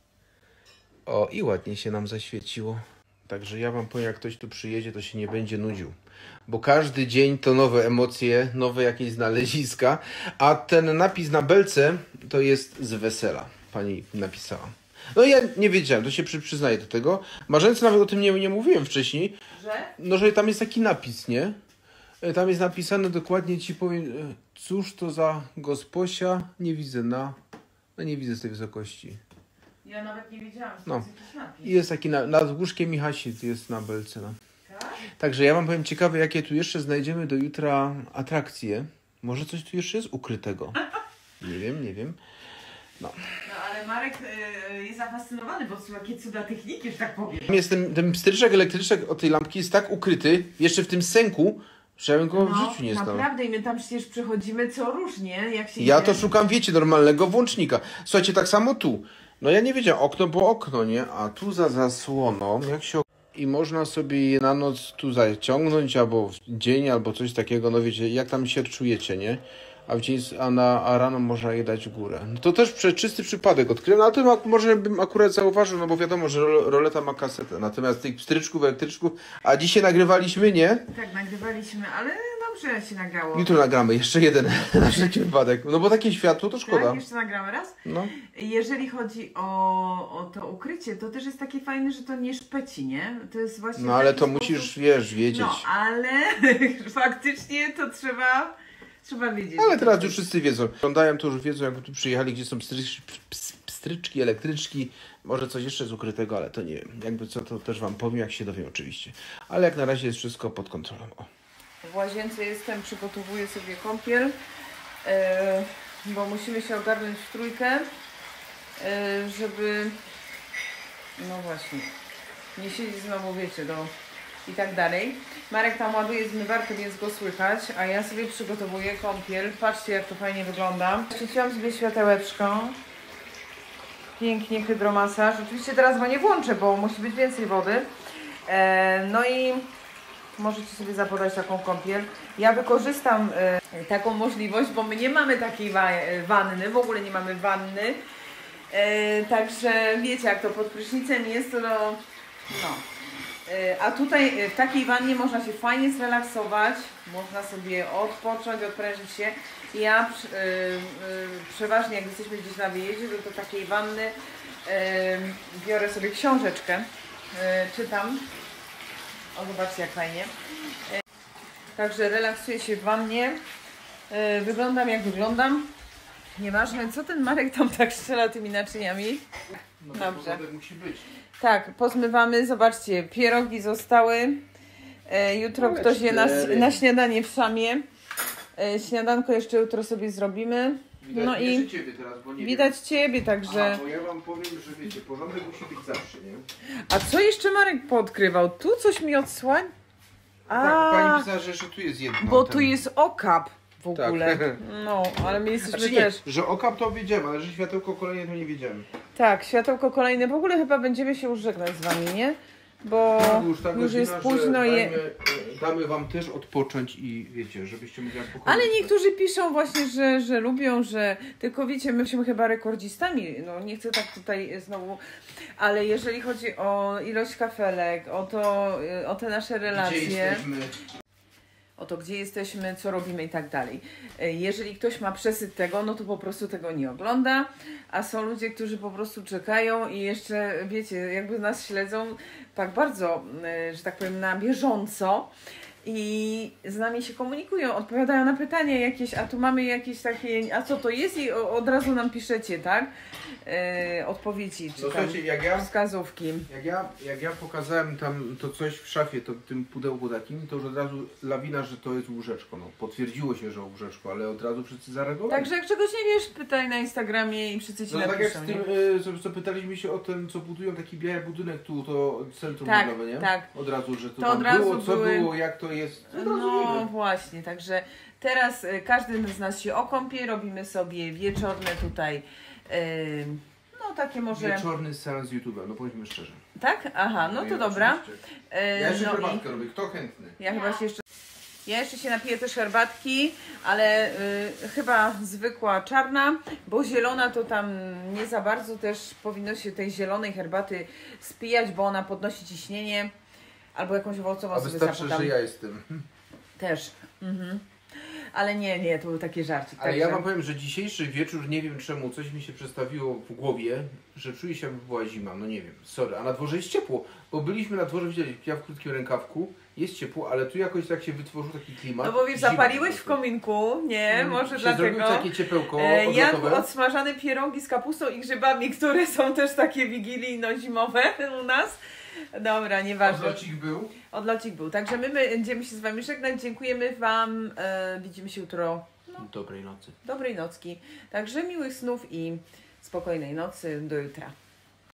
O, i ładnie się nam zaświeciło. Także ja wam powiem, jak ktoś tu przyjedzie, to się nie będzie nudził. Bo każdy dzień to nowe emocje, nowe jakieś znaleziska. A ten napis na belce to jest z wesela. Pani napisała. No ja nie wiedziałem, to się przy, przyznaję do tego. Marzence nawet o tym nie, nie mówiłem wcześniej. Że? No, że tam jest taki napis, nie? Tam jest napisane dokładnie, ci powiem, cóż to za gosposia, nie widzę na, no nie widzę z tej wysokości. Ja nawet nie wiedziałam, że No. to jest jakiś napis. I jest taki, na, nad łóżkiem Michasi jest na belce. No. Tak? Także ja wam powiem ciekawe, jakie tu jeszcze znajdziemy do jutra atrakcje. Może coś tu jeszcze jest ukrytego. Nie wiem, nie wiem. No. No ale Marek y, jest zafascynowany, bo są jakie cuda techniki, że tak powiem. Tam jest ten, ten pstryczek elektryczek od tej lampki jest tak ukryty, jeszcze w tym sęku, że ja bym go w życiu nie znał. Naprawdę i my tam przecież przechodzimy co różnie, jak się Ja idzie. to szukam, wiecie, normalnego włącznika. Słuchajcie, tak samo tu. No ja nie wiedziałem, okno było okno, nie? A tu za zasłoną, jak się... I można sobie je na noc tu zaciągnąć, albo w dzień, albo coś takiego, no wiecie, jak tam się czujecie, nie? A, w dzień, a, na, a rano można je dać w górę. No to też przez czysty przypadek odkryłem, ale to może bym akurat zauważył, no bo wiadomo, że roleta ma kasetę. Natomiast tych pstryczków, elektryczków, a dzisiaj nagrywaliśmy, nie? Tak, nagrywaliśmy, ale dobrze się nagrało. Jutro nagramy jeszcze jeden na wszelki wypadek. No bo takie światło to szkoda. Tak, jeszcze nagramy raz. No. Jeżeli chodzi o, o to ukrycie, to też jest takie fajne, że to nie szpeci, nie? To jest właśnie No ale taki to sposób... musisz, wiesz, wiedzieć. No, ale faktycznie to trzeba, trzeba wiedzieć. Ale teraz już wszyscy wiedzą. Oglądają to już wiedzą, jak tu przyjechali, gdzie są pstryczki, pstryczki, elektryczki. Może coś jeszcze z ukrytego, ale to nie wiem. Jakby co, to też wam powiem, jak się dowiem oczywiście. Ale jak na razie jest wszystko pod kontrolą. O. W łazience jestem, przygotowuję sobie kąpiel, yy, bo musimy się ogarnąć w trójkę, yy, żeby, no właśnie, nie siedzieć znowu, wiecie, do i tak dalej. Marek tam ładuje zmywarkę, więc go słychać, a ja sobie przygotowuję kąpiel. Patrzcie, jak to fajnie wygląda. Świeciłam sobie światełeczką. Pięknie, hydromasaż. Oczywiście teraz go nie włączę, bo musi być więcej wody. Yy, no i możecie sobie zapodać taką kąpiel. Ja wykorzystam y, taką możliwość, bo my nie mamy takiej wa wanny, w ogóle nie mamy wanny. Y, także wiecie, jak to pod prysznicem jest, to no. Y, a tutaj y, w takiej wannie można się fajnie zrelaksować, można sobie odpocząć, odprężyć się. Ja y, y, przeważnie, jak jesteśmy gdzieś na wyjeździe, to do takiej wanny y, biorę sobie książeczkę, y, czytam. O, zobaczcie, jak fajnie. Także relaksuję się w wannie. Wyglądam, jak wyglądam. Nieważne, co ten Marek tam tak strzela tymi naczyniami. No, dobrze. Musi być. Tak, pozmywamy. Zobaczcie, pierogi zostały. Jutro Ale ktoś je na, cztery. na śniadanie w szamie. Śniadanko jeszcze jutro sobie zrobimy. Widać, No i ciebie teraz, bo nie widać wiem. Ciebie, także... A, bo ja wam powiem, że wiecie, porządek musi być zawsze, nie? A co jeszcze Marek poodkrywał? Tu coś mi odsłań? A, Tak, pani pisała, że jeszcze tu jest jedno. bo ten... tu jest okap w Tak. ogóle. No, ale my jesteśmy Znaczy nie, też. że okap to wiedziałem, ale że światełko kolejne to nie wiedziałem. Tak, światełko kolejne. W ogóle chyba będziemy się już żegnać z wami, nie? Bo No, już, tak już jest godzina, późno. że Je... dajmy, e, damy wam też odpocząć i wiecie, żebyście mogli jak pokoju. Ale niektórzy piszą właśnie, że, że lubią, że tylko wiecie, my jesteśmy chyba rekordzistami. No nie chcę tak tutaj znowu, ale jeżeli chodzi o ilość kafelek, o to, o te nasze Gdzie relacje. jesteśmy? o to, gdzie jesteśmy, co robimy i tak dalej. Jeżeli ktoś ma przesyt tego, no to po prostu tego nie ogląda, a są ludzie, którzy po prostu czekają i jeszcze, wiecie, jakby nas śledzą tak bardzo, że tak powiem, na bieżąco i z nami się komunikują, odpowiadają na pytania jakieś, a tu mamy jakieś takie, a co to jest i od razu nam piszecie, tak? E, odpowiedzi, czy No, tam słuchajcie, jak ja, wskazówki. jak, ja, jak ja pokazałem tam to coś w szafie, to tym pudełku takim, to już od razu lawina, że to jest łóżeczko. No, potwierdziło się, że łóżeczko, ale od razu wszyscy zareagowali. Także jak czegoś nie wiesz, pytaj na Instagramie i wszyscy ci No tak jak napiszą. z tym, nie? y, co, co pytaliśmy się o tym, co budują taki biały budynek tu, to centrum Tak, handlowe, nie? tak. Od razu, że to, To tam od razu było, co były- było, jak to jest. Od razu No wiemy. właśnie, także teraz y, każdy z nas się okąpie, robimy sobie wieczorne tutaj, y, no takie może... Wieczorny seans YouTube'a, no powiedzmy szczerze. Tak? Aha, no to Nie, dobra. oczywiście. Y, Ja jeszcze no i herbatkę robię, kto chętny? ja chyba się jeszcze... Ja jeszcze się napiję też herbatki, ale y, chyba zwykła czarna, bo zielona to tam nie za bardzo też powinno się tej zielonej herbaty spijać, bo ona podnosi ciśnienie. Albo jakąś owocową A sobie wystarczy, zapodam. że ja jestem. Też. Mhm. Ale nie, nie, to był taki żarcik. Ale także... ja wam powiem, że dzisiejszy wieczór, nie wiem czemu, coś mi się przestawiło w głowie, że czuję się jakby była zima, no nie wiem, sorry, a na dworze jest ciepło, bo byliśmy na dworze, widzieli, ja w krótkim rękawku, jest ciepło, ale tu jakoś tak się wytworzył taki klimat. No bo wiesz, zima zapaliłeś po w prostu. kominku, nie? Może się dlatego. zrobiło takie ciepełko E, Jadł odlotowe. odsmażane pierogi z kapustą i grzybami, które są też takie wigilijno-zimowe u nas. Dobra, nieważne. Odlocik był. Odlocik był. Także my będziemy się z Wami żegnać. Dziękujemy Wam. E, widzimy się jutro. No, Dobrej nocy. dobrej nocki. Także miłych snów i spokojnej nocy. Do jutra.